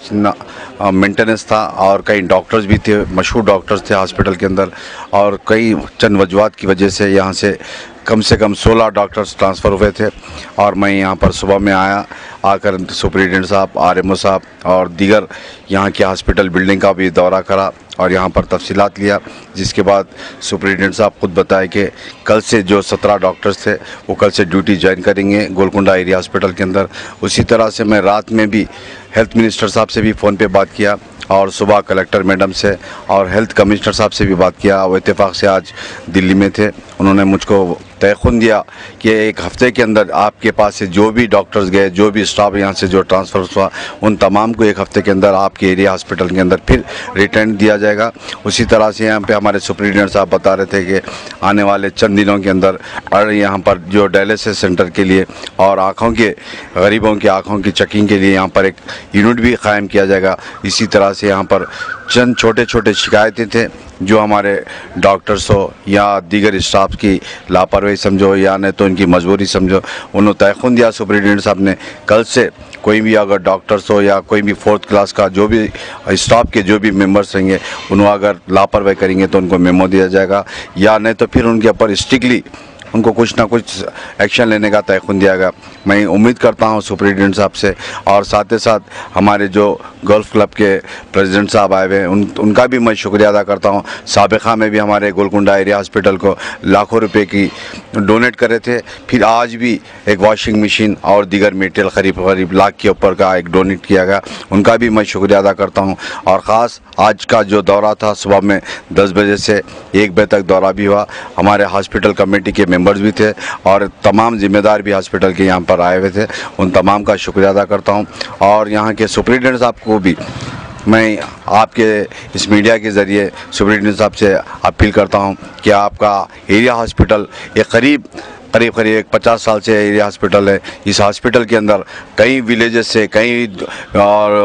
مینٹیننس تھا، اور کئی ڈاکٹرز بھی تھے، مشہور ڈاکٹرز تھے ہاسپٹل کے اندر، اور کئی چند وجوہات کی وجہ سے یہاں سے کم سے کم سولہ ڈاکٹرز ٹرانسفر ہوئے تھے۔ اور میں یہاں پر صبح میں آیا، آ کر سپرنٹینڈنٹ صاحب، آر ایم او صاحب اور دیگر یہاں کے ہاسپٹل بلڈنگ کا بھی دورہ کرا اور یہاں پر تفصیلات لیا، جس کے بعد سپرنٹینڈنٹ صاحب خود بتائے کہ کل سے جو سترہ ڈاکٹرز تھے وہ کل سے ڈیوٹی جوائن کریں گے گولکنڈہ ایریا ہاسپٹل کے اندر۔ اسی طرح سے میں رات میں بھی ہیلتھ منسٹر صاحب سے بھی فون پہ بات کیا، اور صبح کلیکٹر میڈم سے اور ہیلتھ کمشنر صاحب سے بھی بات کیا۔ وہ اتفاق سے آج دلی میں تھے، انہوں نے مجھ کو تیقن دیا کہ ایک ہفتے کے اندر آپ کے پاس سے جو بھی ڈاکٹرز گئے، جو بھی اسٹاف یہاں سے جو ٹرانسفر ہوا، ان تمام کو ایک ہفتے کے اندر آپ کے ایریا ہاسپٹل کے اندر پھر ریٹرن دیا جائے گا۔ اسی طرح سے یہاں پہ ہمارے سپرنٹینڈنٹ صاحب بتا رہے تھے کہ آنے والے چند دنوں کے اندر اور یہاں پر جو ڈائلسس سینٹر کے لیے اور آنکھوں کے غریبوں کی آنکھوں کی چیکنگ کے لیے یہاں پر ایک یونٹ بھی قائم کیا جائے گا۔ اسی طرح سے یہاں پر چند چھوٹے چھوٹے شکایتیں تھے جو ہمارے ڈاکٹرز ہو یا دیگر اسٹاف کی لاپرواہی سمجھو یا نہیں تو ان کی مجبوری سمجھو، انہوں تیقن دیا سپرنٹینڈنٹ صاحب نے کل سے کوئی بھی اگر ڈاکٹرز ہو یا کوئی بھی فورتھ کلاس کا جو بھی اسٹاف کے جو بھی ممبرس رہیں گے، انہوں اگر لاپرواہی کریں گے تو ان کو میمو دیا جائے گا، یا نہیں تو پھر ان کے اوپر اسٹرکٹلی ان کو کچھ نہ کچھ ایکشن لینے کا تیقن دیا گیا۔ میں امید کرتا ہوں سپرنٹینڈنٹ صاحب سے، اور ساتھ ہی ساتھ ہمارے جو گولف کلب کے پریزیڈنٹ صاحب آئے ہوئے ان ان کا بھی میں شکریہ ادا کرتا ہوں۔ سابقہ میں بھی ہمارے گولکنڈہ ایریا ہاسپٹل کو لاکھوں روپے کی ڈونیٹ کرے تھے، پھر آج بھی ایک واشنگ مشین اور دیگر میٹیریل قریب قریب لاکھ کے اوپر کا ایک ڈونیٹ کیا گیا، ان کا بھی میں شکریہ ادا کرتا ہوں۔ اور خاص آج کا جو دورہ تھا صبح میں دس بجے سے ایک بجے تک دورہ بھی ہوا، ہمارے ہاسپٹل کمیٹی کے ممبرز بھی تھے اور تمام ذمہ دار بھی ہاسپٹل کے یہاں پر آئے ہوئے تھے، ان تمام کا شکریہ ادا کرتا ہوں۔ اور یہاں کے سپرنٹینڈنٹ صاحب کو بھی میں آپ کے اس میڈیا کے ذریعے سپرنٹینڈنٹ صاحب سے اپیل کرتا ہوں کہ آپ کا ایریا ہاسپٹل ایک قریب قریب قریب ایک پچاس سال سے ایریا ہاسپٹل ہے، اس ہاسپٹل کے اندر کئی ولیجز سے کئی اور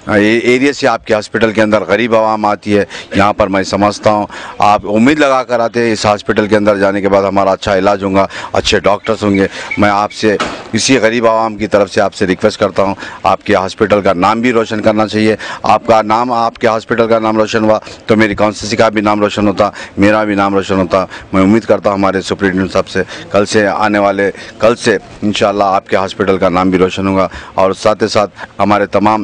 ایریا سے آپ کے ہاسپٹل کے اندر غریب عوام آتی ہے، یہاں پر میں سمجھتا ہوں آپ امید لگا کر آتے ہیں اس ہاسپٹل کے اندر جانے کے بعد ہمارا اچھا علاج ہوگا، اچھے ڈاکٹرز ہوں گے۔ میں آپ سے اسی غریب عوام کی طرف سے آپ سے ریکویسٹ کرتا ہوں، آپ کے ہاسپٹل کا نام بھی روشن کرنا چاہیے۔ آپ کا نام، آپ کے ہاسپٹل کا نام روشن ہوا تو میری کانسٹیٹوئنسی کا بھی نام روشن ہوتا، میرا بھی نام روشن ہوتا۔ میں امید کرتا ہوں ہمارے سپرنٹینڈنٹ صاحب سے کل سے آنے والے کل سے انشاءاللہ آپ کے ہاسپٹل کا نام بھی روشن ہوگا، اور ساتھ ہی ساتھ ہمارے تمام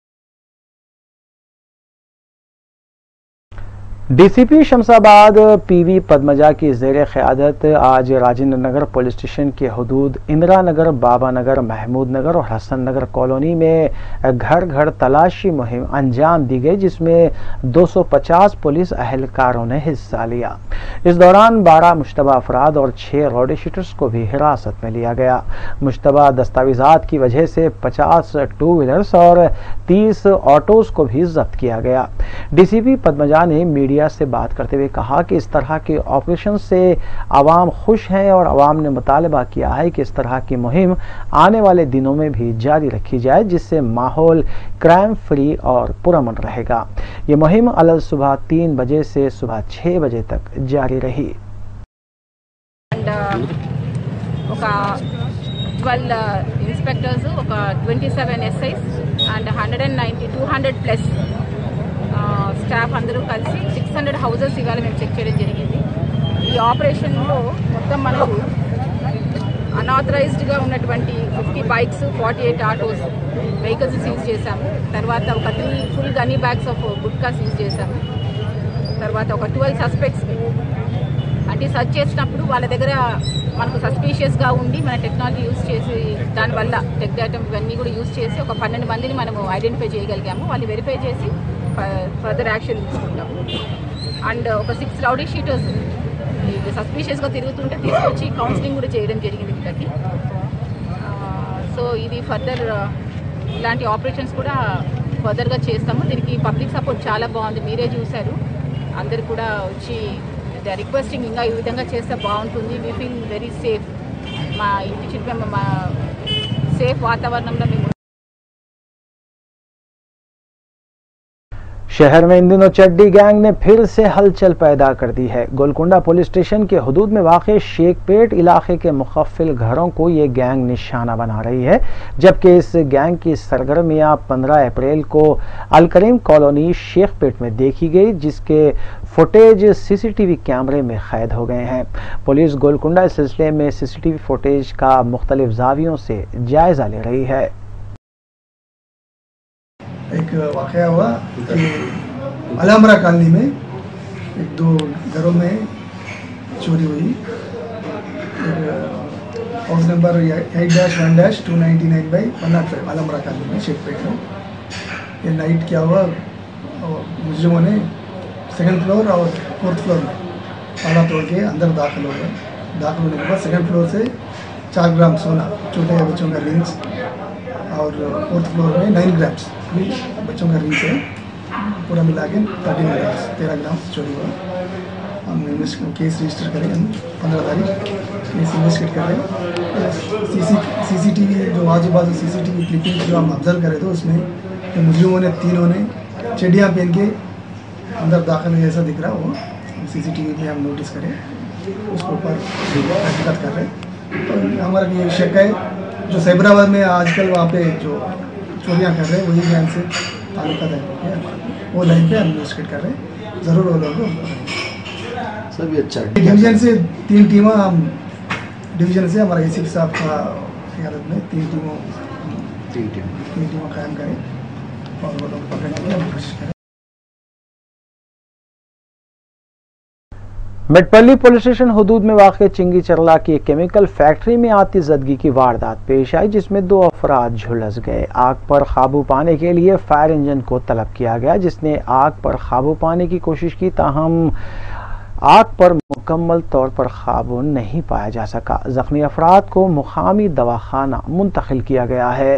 ڈی سی پی شمس آباد پی وی پدمجا کی زیر قیادت آج راجندر نگر پولیس اسٹیشن کے حدود اندرا نگر، بابا نگر، محمود نگر اور حسن نگر کالونی میں گھر گھر تلاشی مہم انجام دی گئی، جس میں دو سو پچاس پولیس اہلکاروں نے حصہ لیا۔ اس دوران بارہ مشتبہ افراد اور چھ روڈی شیٹرز کو بھی حراست میں لیا گیا۔ مشتبہ دستاویزات کی وجہ سے پچاس ٹو ویلرز اور تیس آٹوز کو بھی ضبط کیا گیا۔ ڈی سی پی پدمجا نے میڈیا سے بات کرتے ہوئے کہا کہ اس طرح کے آپریشن سے عوام خوش ہیں اور عوام نے مطالبہ کیا ہے کہ اس طرح کی مہم آنے والے دنوں میں بھی جاری رکھی جائے، جس سے ماحول کرائم فری اور پرامن رہے گا۔ یہ مہم الصبح تین بجے سے صبح چھ بجے تک جاری رہی۔ ఒక ట్వెల్వ్ ఇన్స్పెక్టర్స్, ఒక twenty seven SIs and hundred and ninety two hundred plus staff అందరూ కలిసి సిక్స్ హండ్రెడ్ హౌజెస్ ఇవాళ మేము చెక్ చేయడం జరిగింది. ఈ ఆపరేషన్లో మొత్తం మనకు అన్ఆథరైజ్డ్గా ఉన్నటువంటి fifty bikes, forty eight autos vehicles seize చేశాము. తర్వాత ఒక three full gunny bags of gutka seize చేశాము. తర్వాత ఒక ట్వెల్వ్ సస్పెక్ట్స్ అంటే సర్చ్ చేసినప్పుడు వాళ్ళ దగ్గర మనకు సస్పీషియస్గా ఉండి మన టెక్నాలజీ యూజ్ చేసి దానివల్ల టెక్ డేటా ఇవన్నీ కూడా యూజ్ చేసి ఒక పన్నెండు మందిని మనము ఐడెంటిఫై చేయగలిగాము. వాళ్ళు వెరిఫై చేసి ఫర్దర్ యాక్షన్ తీసుకుంటాము. అండ్ ఒక సిక్స్ రౌడీ షీటర్స్ సస్పీషియస్గా తిరుగుతుంటే తీసుకొచ్చి కౌన్సిలింగ్ కూడా చేయడం జరిగింది వీళ్ళకి. సో ఇది ఫర్దర్ ఇలాంటి ఆపరేషన్స్ కూడా ఫర్దర్గా చేస్తాము. దీనికి పబ్లిక్ సపోర్ట్ చాలా బాగుంది, మీరే చూశారు. అందరు కూడా వచ్చి దే రిక్వెస్టింగ్ ఇంకా ఈ విధంగా చేస్తే బాగుంటుంది. We feel very safe. మా ఇంటి చుట్టూ మా సేఫ్ వాతావరణంలో మేము शहर में इन दिनों चड्डी गैंग ने फिर से हलचल पैदा कर दी है। गोलकुंडा पुलिस स्टेशन के हदूद में वाक़े शेखपेट इलाके के मुखफ़िल घरों को ये गैंग निशाना बना रही है, जबकि इस गैंग की सरगर्मियां पंद्रह अप्रैल को अलकरीम कॉलोनी शेखपेट में देखी गई, जिसके फुटेज सीसीटीवी कैमरे में कैद हो गए हैं। पुलिस गोलकुंडा इस सिलसिले में सीसीटीवी फुटेज का मुख्तलिफ जावियों से जायज़ा ले रही है। एक वाक़या हुआ कि अलमरा कॉलोनी में एक दो घरों में चोरी हुई। House number eight dash one dash two ninety nine by one not five Almara colony में शेखपेट में। ये नाइट क्या हुआ, मुजरिमों ने सेकंड फ्लोर और फोर्थ फ्लोर में ताला तोड़ के अंदर दाखिल हो गए। दाखिल होने के बाद सेकंड फ्लोर से चार ग्राम सोना, छोटे बच्चों का रिंग्स, और फोर्थ फ्लोर में नाइन ग्राम्स बच्चों का रिंग्स है, पूरा मिला के थर्टीन ग्राम्स तेरह ग्राम चोरी हुआ। हम केस रजिस्टर करें, हम पंद्रह तारीख केस इन्वेस्टिगेट कर रहे हैं। सी सी सी सी टी वी जो आजू बाजू C C T V clipping जो हम ऑब्जर्व करे थे, उसमें मुजरिमों ने तीनों ने चड्डियाँ पहन के अंदर दाखिल जैसा दिख रहा, वो सी सी टी वी में हम नोटिस करें, उसके ऊपर तहकीकात कर रहे हैं। तो हमारा ये शक है जो सैबराबाद में आजकल वहाँ पे जो चोरियाँ कर रहे हैं वही गैंग से ताल्लुकात है, वो लाइन पे हम इन्वेस्टिगेट कर रहे हैं, ज़रूर वो लोग सब ये अच्छा डिवीजन से तीन टीमें हम डिवीजन से हमारा एसीपी साहब का क़यादत में तीन टीमों तीन टीम तीन टीमों कायम करें और वो लोग पकड़ने की हम कोशिश करें। मेटपल्ली पुलिस स्टेशन हदूद में वाक़ चिंगी चरला की एक केमिकल फैक्ट्री में आतिशज़दगी की वारदात पेश आई, जिसमें दो अफराद झुलस गए। आग पर काबू पाने के लिए फायर इंजन को तलब किया गया, जिसने आग पर काबू पाने की कोशिश की, ताहम आग पर मुकम्मल तौर पर काबू नहीं पाया जा सका। जख्मी अफराद को मुकामी दवाखाना मुंतकिल किया गया है।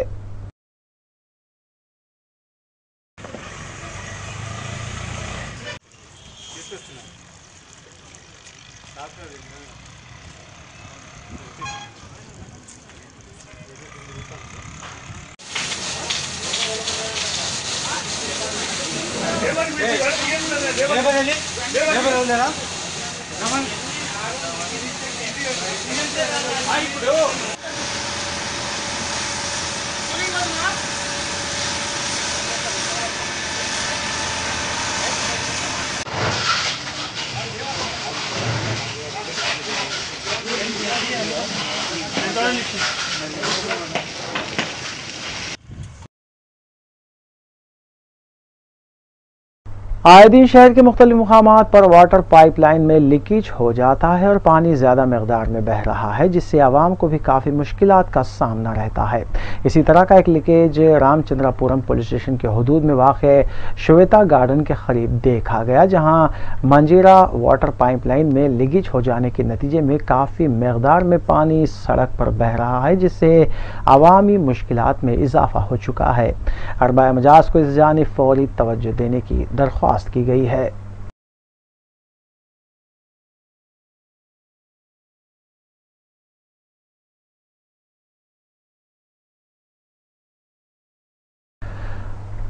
आए दिन शहर के मुख्तलिफ मुकामात पर वाटर पाइप लाइन में लीकेज हो जाता है और पानी ज़्यादा मकदार में बह रहा है, जिससे आवाम को भी काफ़ी मुश्किलात का सामना रहता है। इसी तरह का एक लीकेज रामचंद्रापुरम पुलिस स्टेशन के हदूद में वाक़े श्वेता गार्डन के करीब देखा गया, जहां मंजीरा वाटर पाइप लाइन में लीकेज हो जाने के नतीजे में काफ़ी मकदार में पानी सड़क पर बह रहा है, जिससे आवामी मुश्किलात में इजाफा हो चुका है। अरबाए मजाज को इस जानिब फौरी तवज्जो देने की दरख्वास्त की गई है।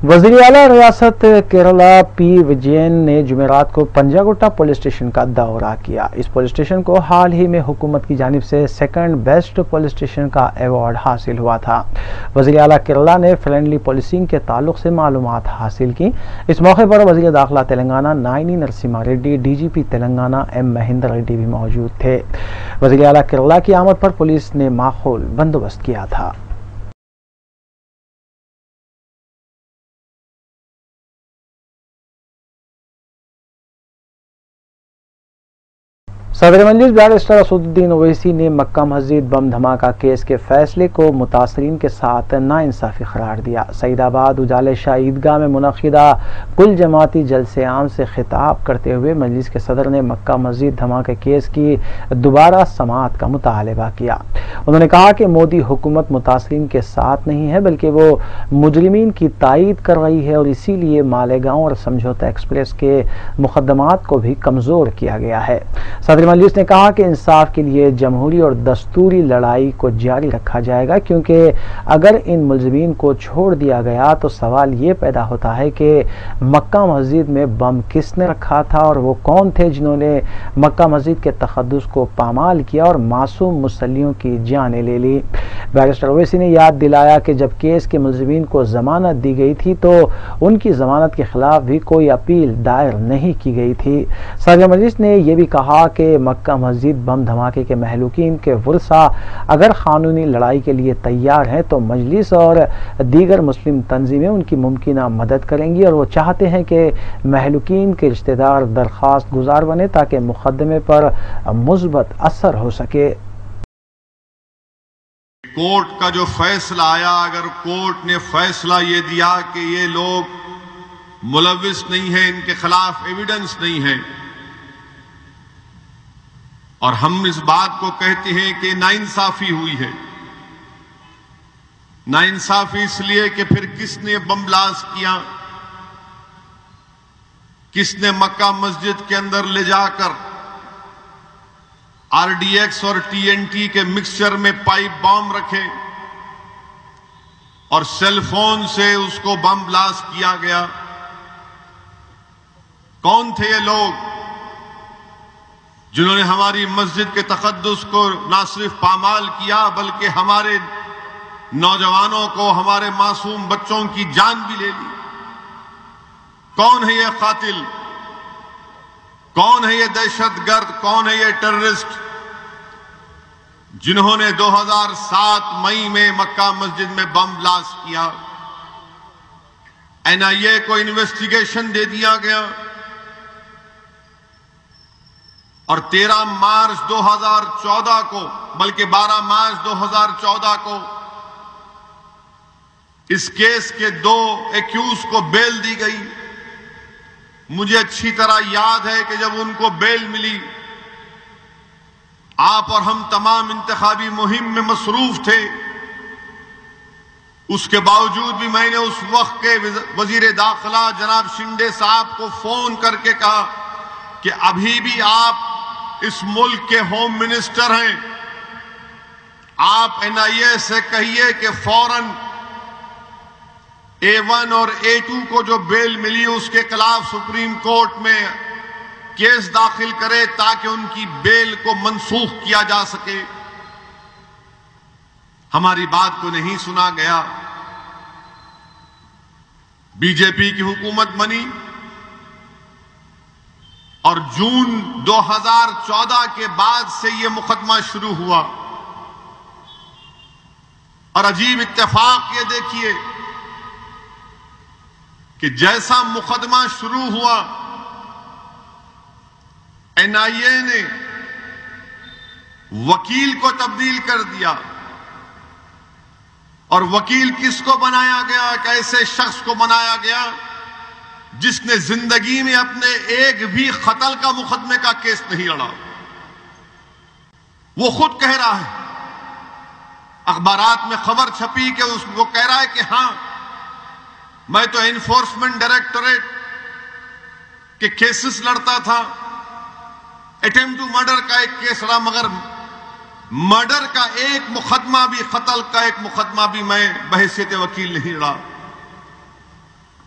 وزیر اعلیٰ ریاست کیرلا پی وجین نے جمعرات کو پنجاگٹا پولیس اسٹیشن کا دورہ کیا۔ اس پولیس اسٹیشن کو حال ہی میں حکومت کی جانب سے سیکنڈ بیسٹ پولیس اسٹیشن کا ایوارڈ حاصل ہوا تھا۔ وزیر اعلیٰ کیرلا نے فرینڈلی پولیسنگ کے تعلق سے معلومات حاصل کی۔ اس موقع پر وزیر داخلہ Telangana Naini Narasimha Reddy, D G P Telangana M Mahender Reddy بھی موجود تھے۔ وزیر اعلیٰ کیرلا کی آمد پر پولیس نے ماحول بندوبست کیا تھا۔ صدر مجلس بیرسٹر اسد الدین اویسی نے مکہ مسجد بم دھماکہ کیس کے فیصلے کو متاثرین کے ساتھ ناانصافی قرار دیا۔ سعید آباد اجالے شاہ عیدگاہ میں منعقدہ کل جماعتی جلسے عام سے خطاب کرتے ہوئے مجلس کے صدر نے مکہ مسجد دھماکہ کیس کی دوبارہ سماعت کا مطالبہ کیا۔ انہوں نے کہا کہ مودی حکومت متاثرین کے ساتھ نہیں ہے بلکہ وہ مجرمین کی تائید کر رہی ہے، اور اسی لیے مالیگاؤں اور سمجھوتہ ایکسپریس کے مقدمات کو بھی کمزور کیا گیا ہے۔ صدر مجلس نے کہا کہ انصاف کے لیے جمہوری اور دستوری لڑائی کو جاری رکھا جائے گا، کیونکہ اگر ان ملزمین کو چھوڑ دیا گیا تو سوال یہ پیدا ہوتا ہے کہ مکہ مسجد میں بم کس نے رکھا تھا اور وہ کون تھے جنہوں نے مکہ مسجد کے تقدس کو پامال کیا اور معصوم مسلیوں کی جانیں لے لی۔ بیرسٹر اویسی نے یاد دلایا کہ جب کیس کے ملزمین کو ضمانت دی گئی تھی تو ان کی ضمانت کے خلاف بھی کوئی اپیل دائر نہیں کی گئی تھی۔ صدر مجلس نے یہ بھی کہا کہ مکہ مسجد بم دھماکے کے مہلوکین کے ورثاء اگر قانونی لڑائی کے لیے تیار ہیں تو مجلس اور دیگر مسلم تنظیمیں ان کی ممکنہ مدد کریں گی، اور وہ چاہتے ہیں کہ مہلوکین کے رشتہ دار درخواست گزار بنے تاکہ مقدمے پر مثبت اثر ہو سکے۔ کورٹ کا جو فیصلہ آیا، اگر کورٹ نے فیصلہ یہ دیا کہ یہ لوگ ملوث نہیں ہیں، ان کے خلاف ایویڈنس نہیں ہے، اور ہم اس بات کو کہتے ہیں کہ ناانصافی ہوئی ہے، ناانصافی اس لیے کہ پھر کس نے بم بلاسٹ کیا، کس نے مکہ مسجد کے اندر لے جا کر آر ڈی ایکس اور ٹی این ٹی کے مکسچر میں پائپ بام رکھے اور سیل فون سے اس کو بم بلاسٹ کیا گیا۔ کون تھے یہ لوگ جنہوں نے ہماری مسجد کے تقدس کو نہ صرف پامال کیا بلکہ ہمارے نوجوانوں کو، ہمارے معصوم بچوں کی جان بھی لے لی؟ کون ہے یہ قاتل؟ کون ہے یہ دہشت گرد؟ کون ہے یہ ٹیررسٹ جنہوں نے دو ہزار سات مئی میں مکہ مسجد میں بم بلاسٹ کیا؟ این آئی اے کو انویسٹیگیشن دے دیا گیا اور تیرہ مارچ دو ہزار چودہ کو، بلکہ بارہ مارچ دو ہزار چودہ کو اس کیس کے دو ایکیوز کو بیل دی گئی۔ مجھے اچھی طرح یاد ہے کہ جب ان کو بیل ملی، آپ اور ہم تمام انتخابی مہم میں مصروف تھے، اس کے باوجود بھی میں نے اس وقت کے وزیر داخلہ جناب شنڈے صاحب کو فون کر کے کہا کہ ابھی بھی آپ اس ملک کے ہوم منسٹر ہیں، آپ این آئی اے سے کہیے کہ فوراً اے ون اور اے ٹو کو جو بیل ملی اس کے خلاف سپریم کورٹ میں کیس داخل کرے تاکہ ان کی بیل کو منسوخ کیا جا سکے۔ ہماری بات کو نہیں سنا گیا۔ بی جے پی کی حکومت بنی اور جون دو ہزار چودہ کے بعد سے یہ مقدمہ شروع ہوا، اور عجیب اتفاق یہ دیکھیے کہ جیسا مقدمہ شروع ہوا، این آئی اے نے وکیل کو تبدیل کر دیا، اور وکیل کس کو بنایا گیا؟ ایک ایسے شخص کو بنایا گیا جس نے زندگی میں اپنے ایک بھی قتل کا مقدمے کا کیس نہیں لڑا۔ وہ خود کہہ رہا ہے، اخبارات میں خبر چھپی کہ اس کو کہہ رہا ہے کہ ہاں میں تو انفورسمنٹ ڈائریکٹوریٹ کے کیسز لڑتا تھا، اٹیمپٹ ٹو مرڈر کا ایک کیس لڑا، مگر مرڈر کا ایک مقدمہ بھی، قتل کا ایک مقدمہ بھی میں بحیثیت وکیل نہیں لڑا۔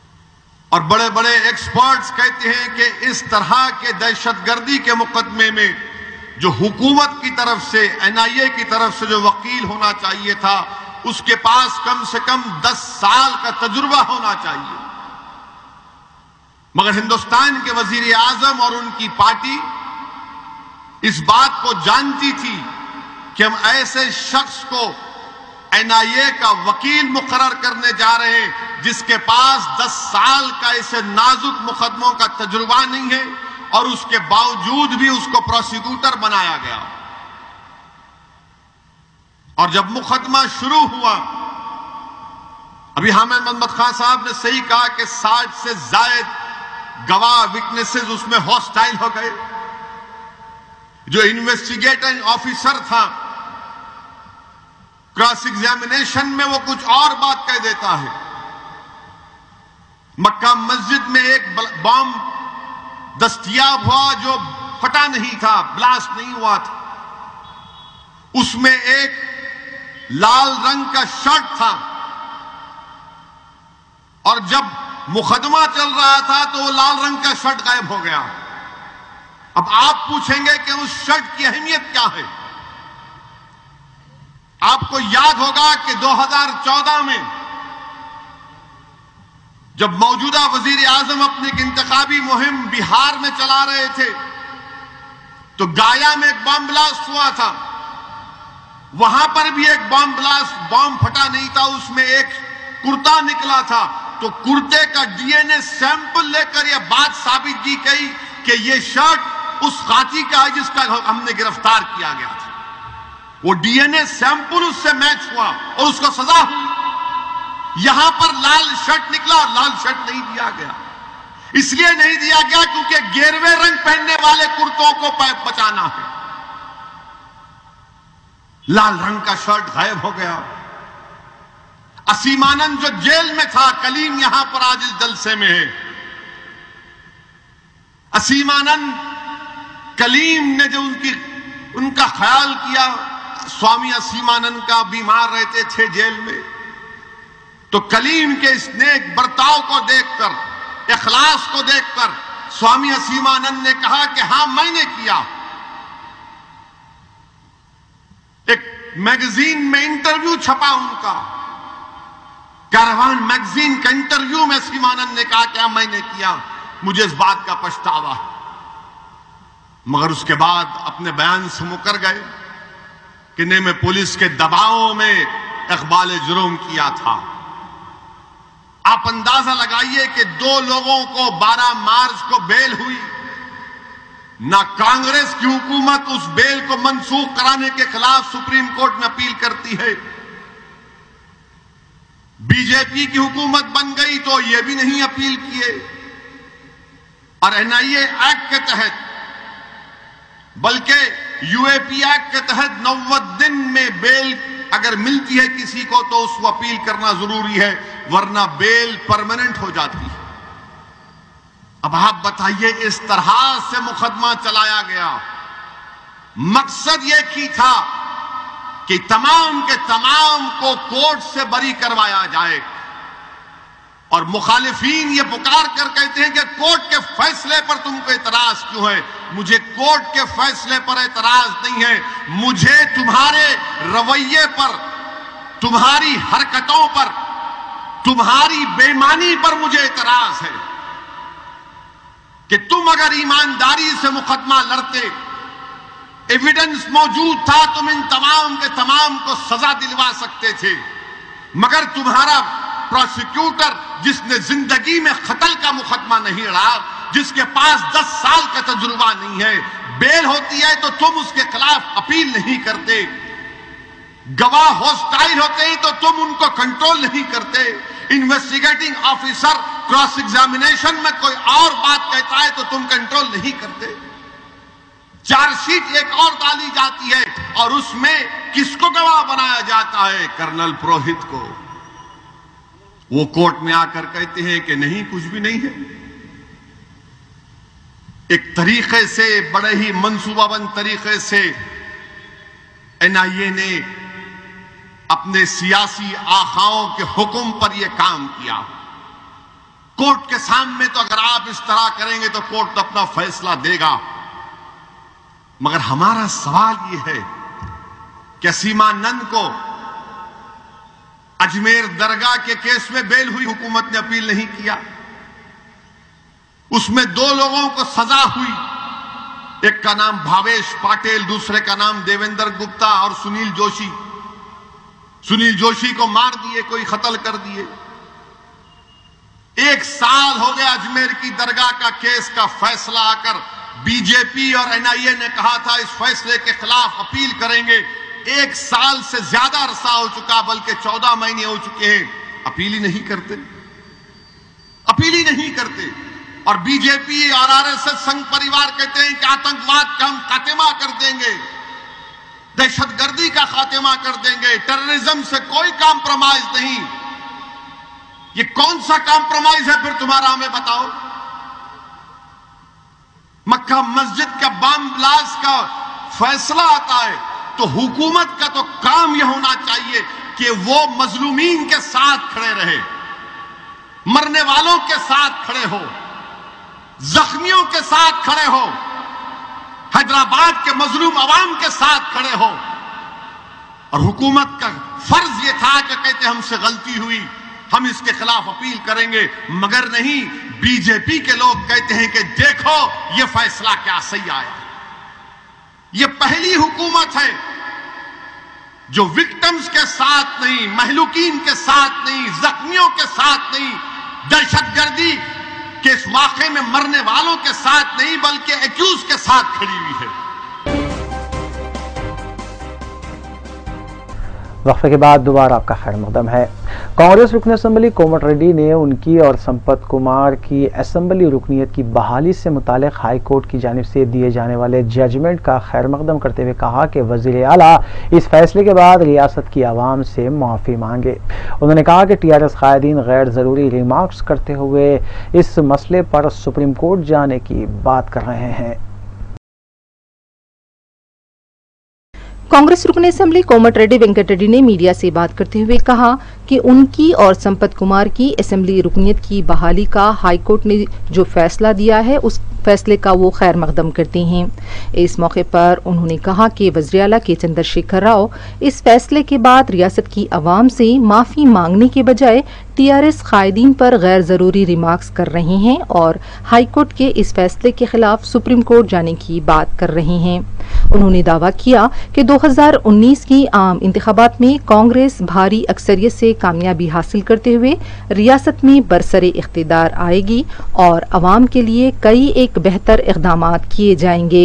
اور بڑے بڑے ایکسپرٹس کہتے ہیں کہ اس طرح کے دہشت گردی کے مقدمے میں جو حکومت کی طرف سے این آئی اے کی طرف سے جو وکیل ہونا چاہیے تھا اس کے پاس کم سے کم دس سال کا تجربہ ہونا چاہیے. مگر ہندوستان کے وزیر اعظم اور ان کی پارٹی اس بات کو جانتی تھی کہ ہم ایسے شخص کو این آئی اے کا وکیل مقرر کرنے جا رہے ہیں جس کے پاس دس سال کا ایسے نازک مقدموں کا تجربہ نہیں ہے اور اس کے باوجود بھی اس کو پروسیکیوٹر بنایا گیا. اور جب مقدمہ شروع ہوا، ابھی حامد محمد خان صاحب نے صحیح کہا کہ ساٹھ سے زائد گواہ وٹنسز اس میں ہاسٹائل ہو گئے. جو انویسٹیگیٹنگ آفیسر تھا کراس ایگزامینیشن میں وہ کچھ اور بات کہہ دیتا ہے. مکہ مسجد میں ایک بم دستیاب ہوا جو پھٹا نہیں تھا، بلاسٹ نہیں ہوا تھا. اس میں ایک لال رنگ کا شرٹ تھا اور جب مقدمہ چل رہا تھا تو وہ لال رنگ کا شرٹ غائب ہو گیا. اب آپ پوچھیں گے کہ اس شرٹ کی اہمیت کیا ہے؟ آپ کو یاد ہوگا کہ دو ہزار چودہ میں جب موجودہ وزیر اعظم اپنی ایک انتخابی مہم بہار میں چلا رہے تھے تو گایا میں ایک بم بلاسٹ ہوا تھا. وہاں پر بھی ایک بم بلاسٹ بم پھٹا نہیں تھا، اس میں ایک کرتا نکلا تھا. تو کرتے کا ڈی این اے سیمپل لے کر یہ بات ثابت کی گئی کہ یہ شرٹ اس قاتل کا ہے جس کا ہم نے گرفتار کیا گیا تھا. وہ ڈی این اے سیمپل اس سے میچ ہوا اور اس کو سزا ہوئی. یہاں پر لال شرٹ نکلا اور لال شرٹ نہیں دیا گیا. اس لیے نہیں دیا گیا کیونکہ گیروے رنگ پہننے والے کرتوں کو بچانا ہے. لال رنگ کا شرٹ غائب ہو گیا. اسیم آنند جو جیل میں تھا، کلیم یہاں پر آج اس جلسے میں ہے. اسیم آنند کلیم نے جو ان کی ان کا خیال کیا، سوامی اسیم آنند کا بیمار رہتے تھے جیل میں، تو کلیم کے اس نیک برتاؤ کو دیکھ کر، اخلاص کو دیکھ کر سوامی اسیم آنند نے کہا کہ ہاں میں نے کیا. ایک میگزین میں انٹرویو چھپا ان کا، کاروان میگزین کا انٹرویو میں اسیم آنند نے کہا کہ ہاں میں نے کیا، مجھے اس بات کا پچھتاوا ہے. مگر اس کے بعد اپنے بیان سے مکر گئے کہ نہیں، میں پولیس کے دباؤ میں اقبال جرم کیا تھا. آپ اندازہ لگائیے کہ دو لوگوں کو بارہ مارچ کو بیل ہوئی. نہ کانگریس کی حکومت اس بیل کو منسوخ کرانے کے خلاف سپریم کورٹ میں اپیل کرتی ہے. بی جے پی کی حکومت بن گئی تو یہ بھی نہیں اپیل کیے. اور این آئی اے ایکٹ کے تحت، بلکہ یو اے پی ایکٹ کے تحت نوے دن میں بیل اگر ملتی ہے کسی کو تو اس کو اپیل کرنا ضروری ہے، ورنہ بیل پرماننٹ ہو جاتی ہے. اب آپ بتائیے، اس طرح سے مقدمہ چلایا گیا. مقصد یہ کی تھا کہ تمام کے تمام کو کورٹ سے بری کروایا جائے. اور مخالفین یہ پکار کر کہتے ہیں کہ کورٹ کے فیصلے پر تم کو اعتراض کیوں ہے؟ مجھے کورٹ کے فیصلے پر اعتراض نہیں ہے، مجھے تمہارے رویے پر، تمہاری حرکتوں پر، تمہاری بے ایمانی پر مجھے اعتراض ہے کہ تم اگر ایمانداری سے مقدمہ لڑتے، ایویڈنس موجود تھا، تم ان تمام کے تمام کو سزا دلوا سکتے تھے. مگر تمہارا پروسیکیوٹر جس نے زندگی میں قتل کا مقدمہ نہیں لڑا، جس کے پاس دس سال کا تجربہ نہیں ہے، بیل ہوتی ہے تو تم اس کے خلاف اپیل نہیں کرتے. گواہ ہاسٹائل ہوتے ہیں تو تم ان کو کنٹرول نہیں کرتے. انویسٹیگیٹنگ آفیسر کراس ایگزامینیشن میں کوئی اور بات کہتا ہے تو تم کنٹرول نہیں کرتے. چارج شیٹ ایک اور ڈالی جاتی ہے اور اس میں کس کو گواہ بنایا جاتا ہے؟ کرنل پروہت کو. وہ کورٹ میں آ کر کہتے ہیں کہ نہیں، کچھ بھی نہیں ہے. ایک طریقے سے، بڑے ہی منصوبہ بند طریقے سے این آئی اے نے اپنے سیاسی آخاؤں کے حکم پر یہ کام کیا. कोर्ट के सामने तो अगर आप इस तरह करेंगे तो कोर्ट तो अपना फैसला देगा, मगर हमारा सवाल ये है कि असीमानंद को अजमेर दरगाह के केस में बेल हुई, हुकूमत ने अपील नहीं किया। उसमें दो लोगों को सजा हुई, एक का नाम भावेश पाटिल, दूसरे का नाम देवेंद्र गुप्ता और सुनील जोशी। सुनील जोशी को मार दिए, कोई कत्ल कर दिए। एक साल हो गया अजमेर की दरगाह का केस का फैसला आकर, बीजेपी और एनआईए ने कहा था इस फैसले के खिलाफ अपील करेंगे। एक साल से ज्यादा अरसा हो चुका, बल्कि चौदह महीने हो चुके हैं, अपील ही नहीं करते, अपील ही नहीं करते। और बीजेपी और आरएसएस संघ परिवार कहते हैं कि आतंकवाद का हम खात्मा कर देंगे, दहशतगर्दी का खात्मा कर देंगे, टेररिज्म से कोई कॉम्प्रोमाइज नहीं। ये कौन सा कॉम्प्रोमाइज है फिर तुम्हारा, हमें बताओ। मक्का मस्जिद का बम ब्लास्ट का फैसला आता है तो हुकूमत का तो काम यह होना चाहिए कि वो मजलूमीन के साथ खड़े रहे, मरने वालों के साथ खड़े हो, जख्मियों के साथ खड़े हो, हैदराबाद के मजलूम अवाम के साथ खड़े हो। और हुकूमत का फर्ज यह था कि कहते हमसे गलती हुई, हम इसके खिलाफ अपील करेंगे, मगर नहीं, बीजेपी के लोग कहते हैं कि देखो ये फैसला क्या सही आया। ये पहली हुकूमत है जो विक्टिम्स के साथ नहीं, महलूकीन के साथ नहीं, जख्मियों के साथ नहीं, दहशतगर्दी के इस वाक़े में मरने वालों के साथ नहीं, बल्कि एक्यूज के साथ खड़ी हुई है। वक्फे के बाद दोबारा आपका खैर मकदम है। कांग्रेस रुकन असम्बली कोमट रेड्डी ने उनकी और संपत कुमार की असम्बली रुकनीत की बहाली से मुतालिक हाई कोर्ट की जानिब से दिए जाने वाले जजमेंट का खैर मकदम करते हुए कहा कि वज़ीर आला इस फैसले के बाद रियासत की आवाम से माफ़ी मांगे। उन्होंने कहा कि टी आर एस कायदीन गैर ज़रूरी रिमार्क्स करते हुए इस मसले पर सुप्रीम कोर्ट जाने की बात कर रहे हैं। कांग्रेस रुकन असेंबली कोमट रेड्डी वेंकट रेड्डी ने मीडिया से बात करते हुए कहा कि उनकी और संपत कुमार की असेंबली रुकनीत की बहाली का हाई कोर्ट ने जो फैसला दिया है उस फैसले का वो खैर मकदम करते हैं। इस मौके पर उन्होंने कहा कि वज़ीर आला के चंद्रशेखर राव इस फैसले के बाद रियासत की आवाम से माफ़ी मांगने के बजाय टी आर एस कायदीन पर गैर ज़रूरी रिमार्क्स कर रहे हैं और हाई कोर्ट के इस फैसले के खिलाफ सुप्रीम कोर्ट जाने की बात कर रहे हैं। उन्होंने दावा किया कि दो हज़ार उन्नीस की आम इंतखाबात में कांग्रेस भारी अक्सरियत से कामयाबी हासिल करते हुए रियासत में बरसरे इख्तिदार आएगी और अवाम के लिए कई एक बेहतर इक़दामात किए जाएंगे।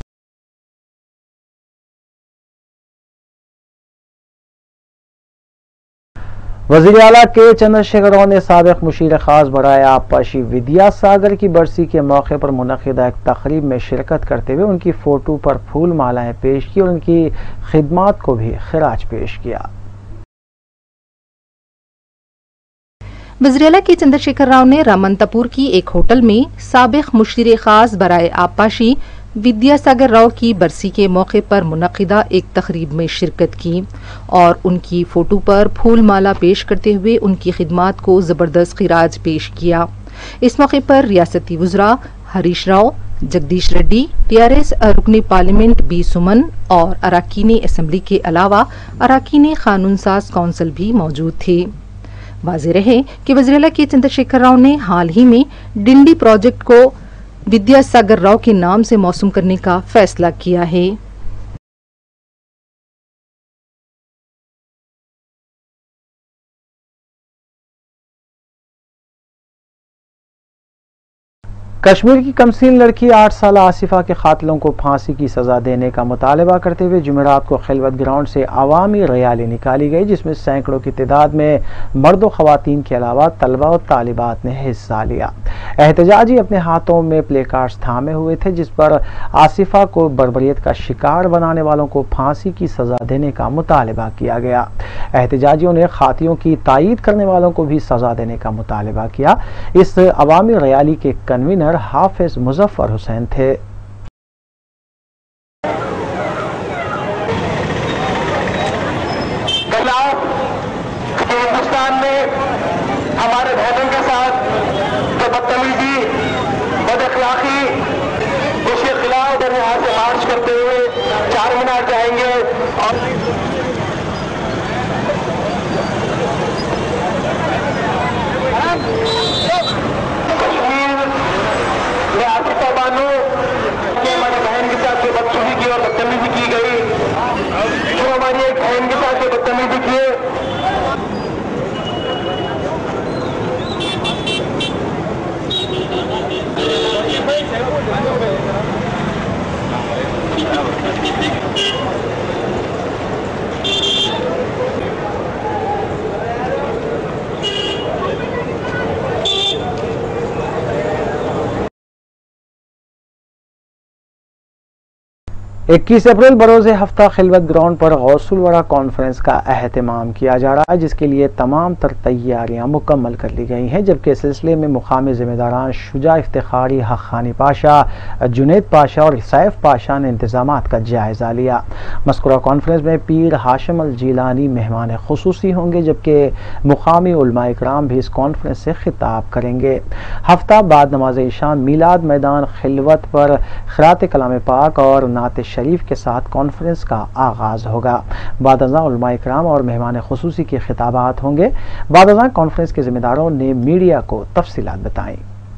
वज़ीर आला के चंद्रशेखर राव ने साबिक़ मुशीर खास बराए आबपाशी विद्यासागर की बरसी के मौके पर मुनक़िदा एक तक़रीब में शिरकत करते हुए उनकी फ़ोटो पर फूल मालाएं पेश की और उनकी खिदमात को भी खिराज पेश किया। वज़ीर आला के चंद्रशेखर राव ने रामंतापुर की एक होटल में साबिक़ मुशीर खास बराए आबपाशी विद्यासागर राव की बरसी के मौके पर मुनक़िदा एक तकरीब में शिरकत की और उनकी फ़ोटो पर फूल माला पेश करते हुए उनकी खिदमात को ज़बरदस्त खिराज पेश किया। इस मौके पर रियासती वज़रा Harish Rao, Jagadish Reddy, T R S रुकन पार्लियामेंट बी सुमन और अरकान असम्बली के अलावा अरकान कानून साज कौंसिल भी मौजूद थे। वाज़ेह रहे कि वज़ीर आला के चंद्रशेखर राव ने हाल ही में डिंडी प्रोजेक्ट को विद्यासागर राव के नाम से मौसूम करने का फैसला किया है। कश्मीर की कमसीन लड़की आठ साल आसिफा के कातिलों को फांसी की सजा देने का मुतालबा करते हुए जुमेरात को खिलवत ग्राउंड से अवामी रैली निकाली गई, जिसमें सैकड़ों की तादाद में मर्द व खवातीन के अलावा तलबा और तालिबात ने हिस्सा लिया। एहतजाजी अपने हाथों में प्ले कार्ड्स थामे हुए थे जिस पर आसिफा को बर्बरियत का शिकार बनाने वालों को फांसी की सजा देने का मुतालबा किया गया। एहतजाजियों ने खातियों की तायीद करने वालों को भी सजा देने का मुतालबा किया। इस अवामी रैली के कन्वीनर हाफिज मुजफ्फर हुसैन थे। हिंदुस्तान में हमारे बहनों के साथ بدتمیزی بد اخلاقی اس کے خلاف اور یہاں سے مارچ کرتے ہوئے چار مینار جائیں گے اور کشمیر میں آصفہ بانو کہ ہماری بہن کے ساتھ جو بدسلوکی کی اور بدتمیزی کی گئی، جو ہماری ایک بہن کے ساتھ جو بدتمیزی کیے، اکیس اپریل بروز ہفتہ خلوت گراؤنڈ پر غوث الورا کانفرنس کا اہتمام کیا جا رہا ہے، جس کے لیے تمام تر تیاریاں مکمل کر لی گئی ہیں، جبکہ اس سلسلے میں مقامی ذمہ داران شجاع افتخاری، حقانی پاشا، جنید پاشا اور سیف پاشا نے انتظامات کا جائزہ لیا۔ مذکورہ کانفرنس میں پیر ہاشم الجیلانی مہمان خصوصی ہوں گے، جبکہ مقامی علماء اکرام بھی اس کانفرنس سے خطاب کریں گے۔ ہفتہ بعد نماز عشاء میلاد میدان خلوت پر خراط کلام پاک اور نعت شریف کے ساتھ کانفرنس کا آغاز ہوگا۔ بعد ازاں علماء اکرام اور مہمان خصوصی کے خطابات ہوں گے۔ بعد ازاں کانفرنس کے ذمہ داروں نے میڈیا کو تفصیلات بتائیں۔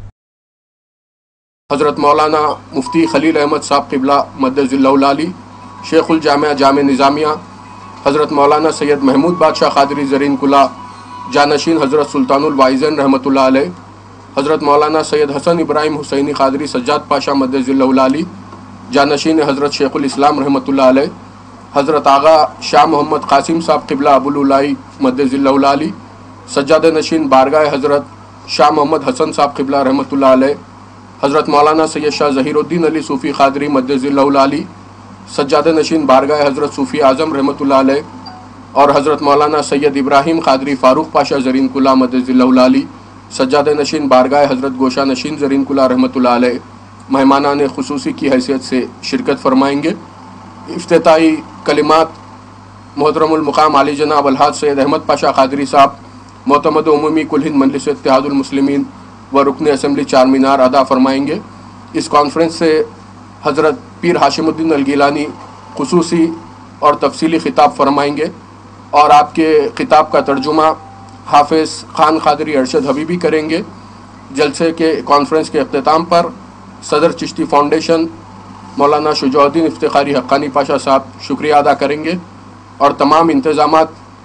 حضرت مولانا مفتی خلیل احمد صاحب قبلہ مدد ذلہ العالی، شیخ الجامعہ جامع نظامیہ، حضرت مولانا سید محمود بادشاہ قادری زرین کلہ، جانشین حضرت سلطان الواعظین رحمۃ اللہ علیہ، حضرت مولانا سید حسن ابراہیم حسینی قادری سجاد پاشا مدد ذلہ العالی، جانشین حضرت شیخ الاسلام رحمۃ اللہ علیہ، حضرت آغا شاہ محمد قاسم صاحب قبلہ ابو الولائی مدد ذلہ العالی، سجادہ نشین بارگاہ حضرت شاہ محمد حسن صاحب قبلہ رحمۃ اللہ علیہ، حضرت مولانا سید شاہ ظہیر الدین علی صوفی قادری مدد ذلہ العالی، سجادہ نشین بارگاہ حضرت صوفی اعظم رحمۃ اللہ علیہ، اور حضرت مولانا سید ابراہیم قادری فاروق پاشا زرین کلہ مدد ذلہ العالی، سجادہ نشین بارگاہ حضرت گوشہ نشین زرین کلہ رحمۃ اللہ علیہ مہمانان خصوصی کی حیثیت سے شرکت فرمائیں گے۔ افتتاحی کلمات محترم المقام علی جناب الحاج سید احمد پاشا قادری صاحب، معتمد عمومی کل ہند مجلس اتحاد المسلمین و رکن اسمبلی چار مینار ادا فرمائیں گے۔ اس کانفرنس سے حضرت پیر ہاشم الدین الگیلانی خصوصی اور تفصیلی خطاب فرمائیں گے، اور آپ کے خطاب کا ترجمہ حافظ خان قادری ارشد حبیبی کریں گے۔ جلسے کے کانفرنس کے اختتام پر صدر چشتی فاؤنڈیشن مولانا شجاع الدین افتخاری حقانی پاشا صاحب شکریہ ادا کریں گے، اور تمام انتظامات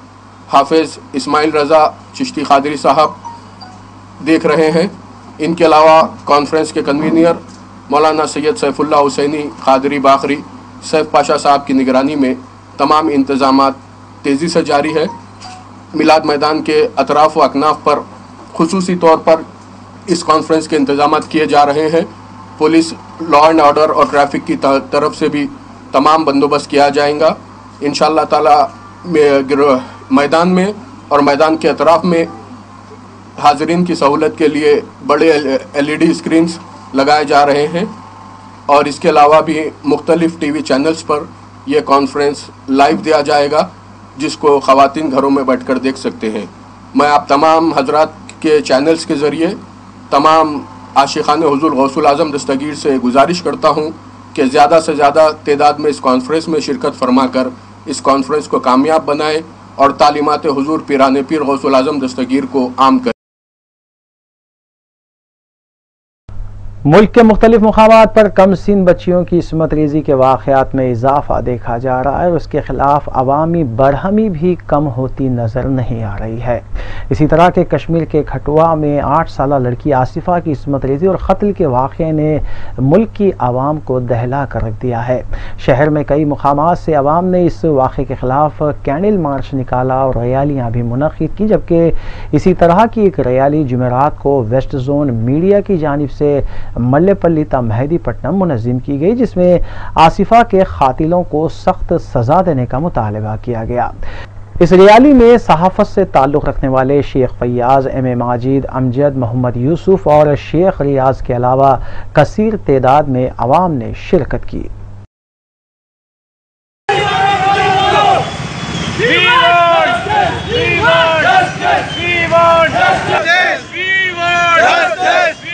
حافظ اسماعیل رضا چشتی قادری صاحب دیکھ رہے ہیں۔ ان کے علاوہ کانفرنس کے کنوینر مولانا سید سیف اللہ حسینی قادری باقری سیف پاشا صاحب کی نگرانی میں تمام انتظامات تیزی سے جاری ہے۔ میلاد میدان کے اطراف و اکناف پر خصوصی طور پر اس کانفرنس کے انتظامات کیے جا رہے ہیں۔ پولیس، لا اینڈ آرڈر اور ٹریفک کی طرف سے بھی تمام بندوبست کیا جائے گا۔ انشاءاللہ تعالی میدان میں اور میدان کے اطراف میں حاضرین کی سہولت کے لیے بڑے ایل ای ڈی اسکرینز لگائے جا رہے ہیں، اور اس کے علاوہ بھی مختلف ٹی وی چینلز پر یہ کانفرنس لائیو دیا جائے گا، جس کو خواتین گھروں میں بیٹھ کر دیکھ سکتے ہیں۔ میں آپ تمام حضرات کے چینلز کے ذریعے تمام عاشقان حضور غوث الاعظم دستگیر سے گزارش کرتا ہوں کہ زیادہ سے زیادہ تعداد میں اس کانفرنس میں شرکت فرما کر اس کانفرنس کو کامیاب بنائیں اور تعلیمات حضور پیران پیر غوث الاعظم دستگیر کو عام کریں۔ ملک کے مختلف مقامات پر کم سن بچیوں کی عصمت ریزی کے واقعات میں اضافہ دیکھا جا رہا ہے، اور اس کے خلاف عوامی برہمی بھی کم ہوتی نظر نہیں آ رہی ہے۔ اسی طرح کے کشمیر کے کھٹوا میں آٹھ سالہ لڑکی آصفہ کی عصمت ریزی اور قتل کے واقعے نے ملک کی عوام کو دہلا کر رکھ دیا ہے۔ شہر میں کئی مقامات سے عوام نے اس واقعے کے خلاف کینڈل مارچ نکالا اور ریالیاں بھی منعقد کی، جبکہ اسی طرح کی ایک ریالی جمعرات کو ویسٹ زون میڈیا کی جانب سے ملے پلی تا مہدی پٹنم منظم کی گئی، جس میں آصفہ کے قاتلوں کو سخت سزا دینے کا مطالبہ کیا گیا۔ اس ریالی میں صحافت سے تعلق رکھنے والے شیخ فیاض، ایم اے ماجد، امجد، محمد یوسف اور شیخ ریاض کے علاوہ کثیر تعداد میں عوام نے شرکت کی۔ We want justice! We want justice! We want justice!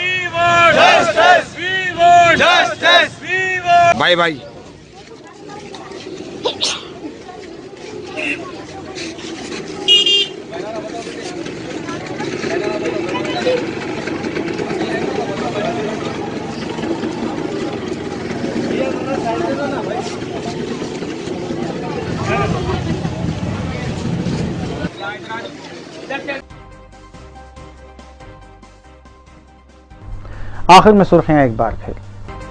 Bye bye. आखिर में सुर्खियां एक बार फिर।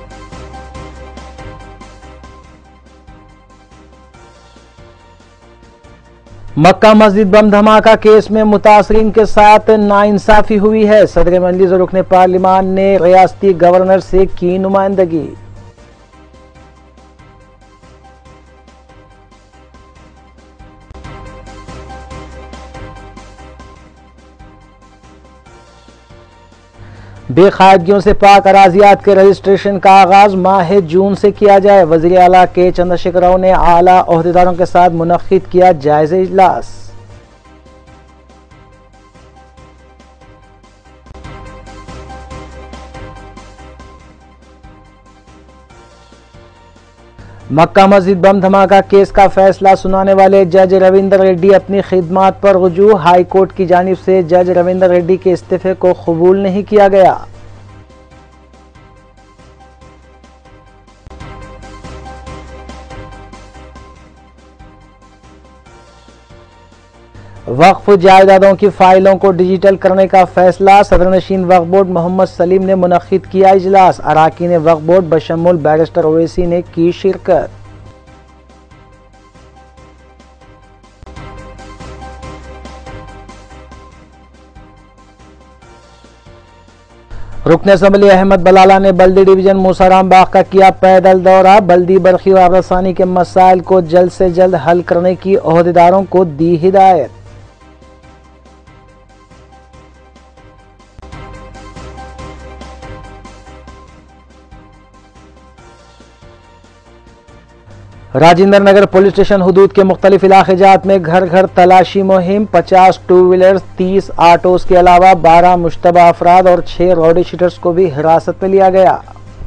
मक्का मस्जिद बम धमाका केस में मुतासरीन के साथ नाइंसाफी हुई है। सदर मजलिस और रुकने पार्लिमान ने रियासती गवर्नर से की नुमाइंदगी। बेकायदगियों से पाक अराजियात के रजिस्ट्रेशन का आगाज माह जून से किया जाए। वज़ीर आला के चंद्रशेखर राव ने आला ओहदेदारों के साथ मुनक्किद किया जायजा इजलास। मक्का मस्जिद बम धमाका केस का फैसला सुनाने वाले जज रविंदर रेड्डी अपनी खिदमात पर रुजू। हाई कोर्ट की जानिब से जज रविंदर रेड्डी के इस्तीफे को कबूल नहीं किया गया। वक्फ जायदादों की फाइलों को डिजिटल करने का फैसला। सदरनशीन वक्फ बोर्ड मोहम्मद सलीम ने मुनक्किद किया इजलास। अराकीन वक्फ बोर्ड बशमुल बैरिस्टर ओवैसी ने की शिरकत। रुकन असम्बली अहमद बलाला ने बल्दी डिवीजन मूसाराम बाग का किया पैदल दौरा। बल्दी बरखी और आबरसानी के मसाइल को जल्द से जल्द हल करने की ओहदेदारों को दी हिदायत। राजेंद्र नगर पुलिस स्टेशन हुदूद के मुख्तलिफ इलाके जात में घर घर तलाशी मुहिम। पचास टू व्हीलर्स, तीस ऑटोज के अलावा बारह मुश्तबा अफराद और छह रॉडी शीटर्स को भी हिरासत में लिया गया।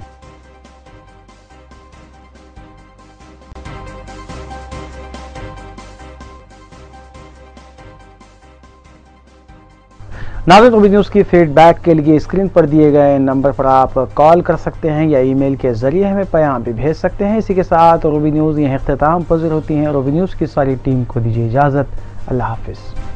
नाज़रीन, रूबी न्यूज़ की फीडबैक के लिए स्क्रीन पर दिए गए नंबर पर आप कॉल कर सकते हैं या ईमेल के जरिए हमें पैगाम भी भेज सकते हैं। इसी के साथ रूबी न्यूज़ यह इख्तिताम पज़ीर होती हैं। रूबी न्यूज़ की सारी टीम को दीजिए इजाज़त। अल्लाह हाफिज़।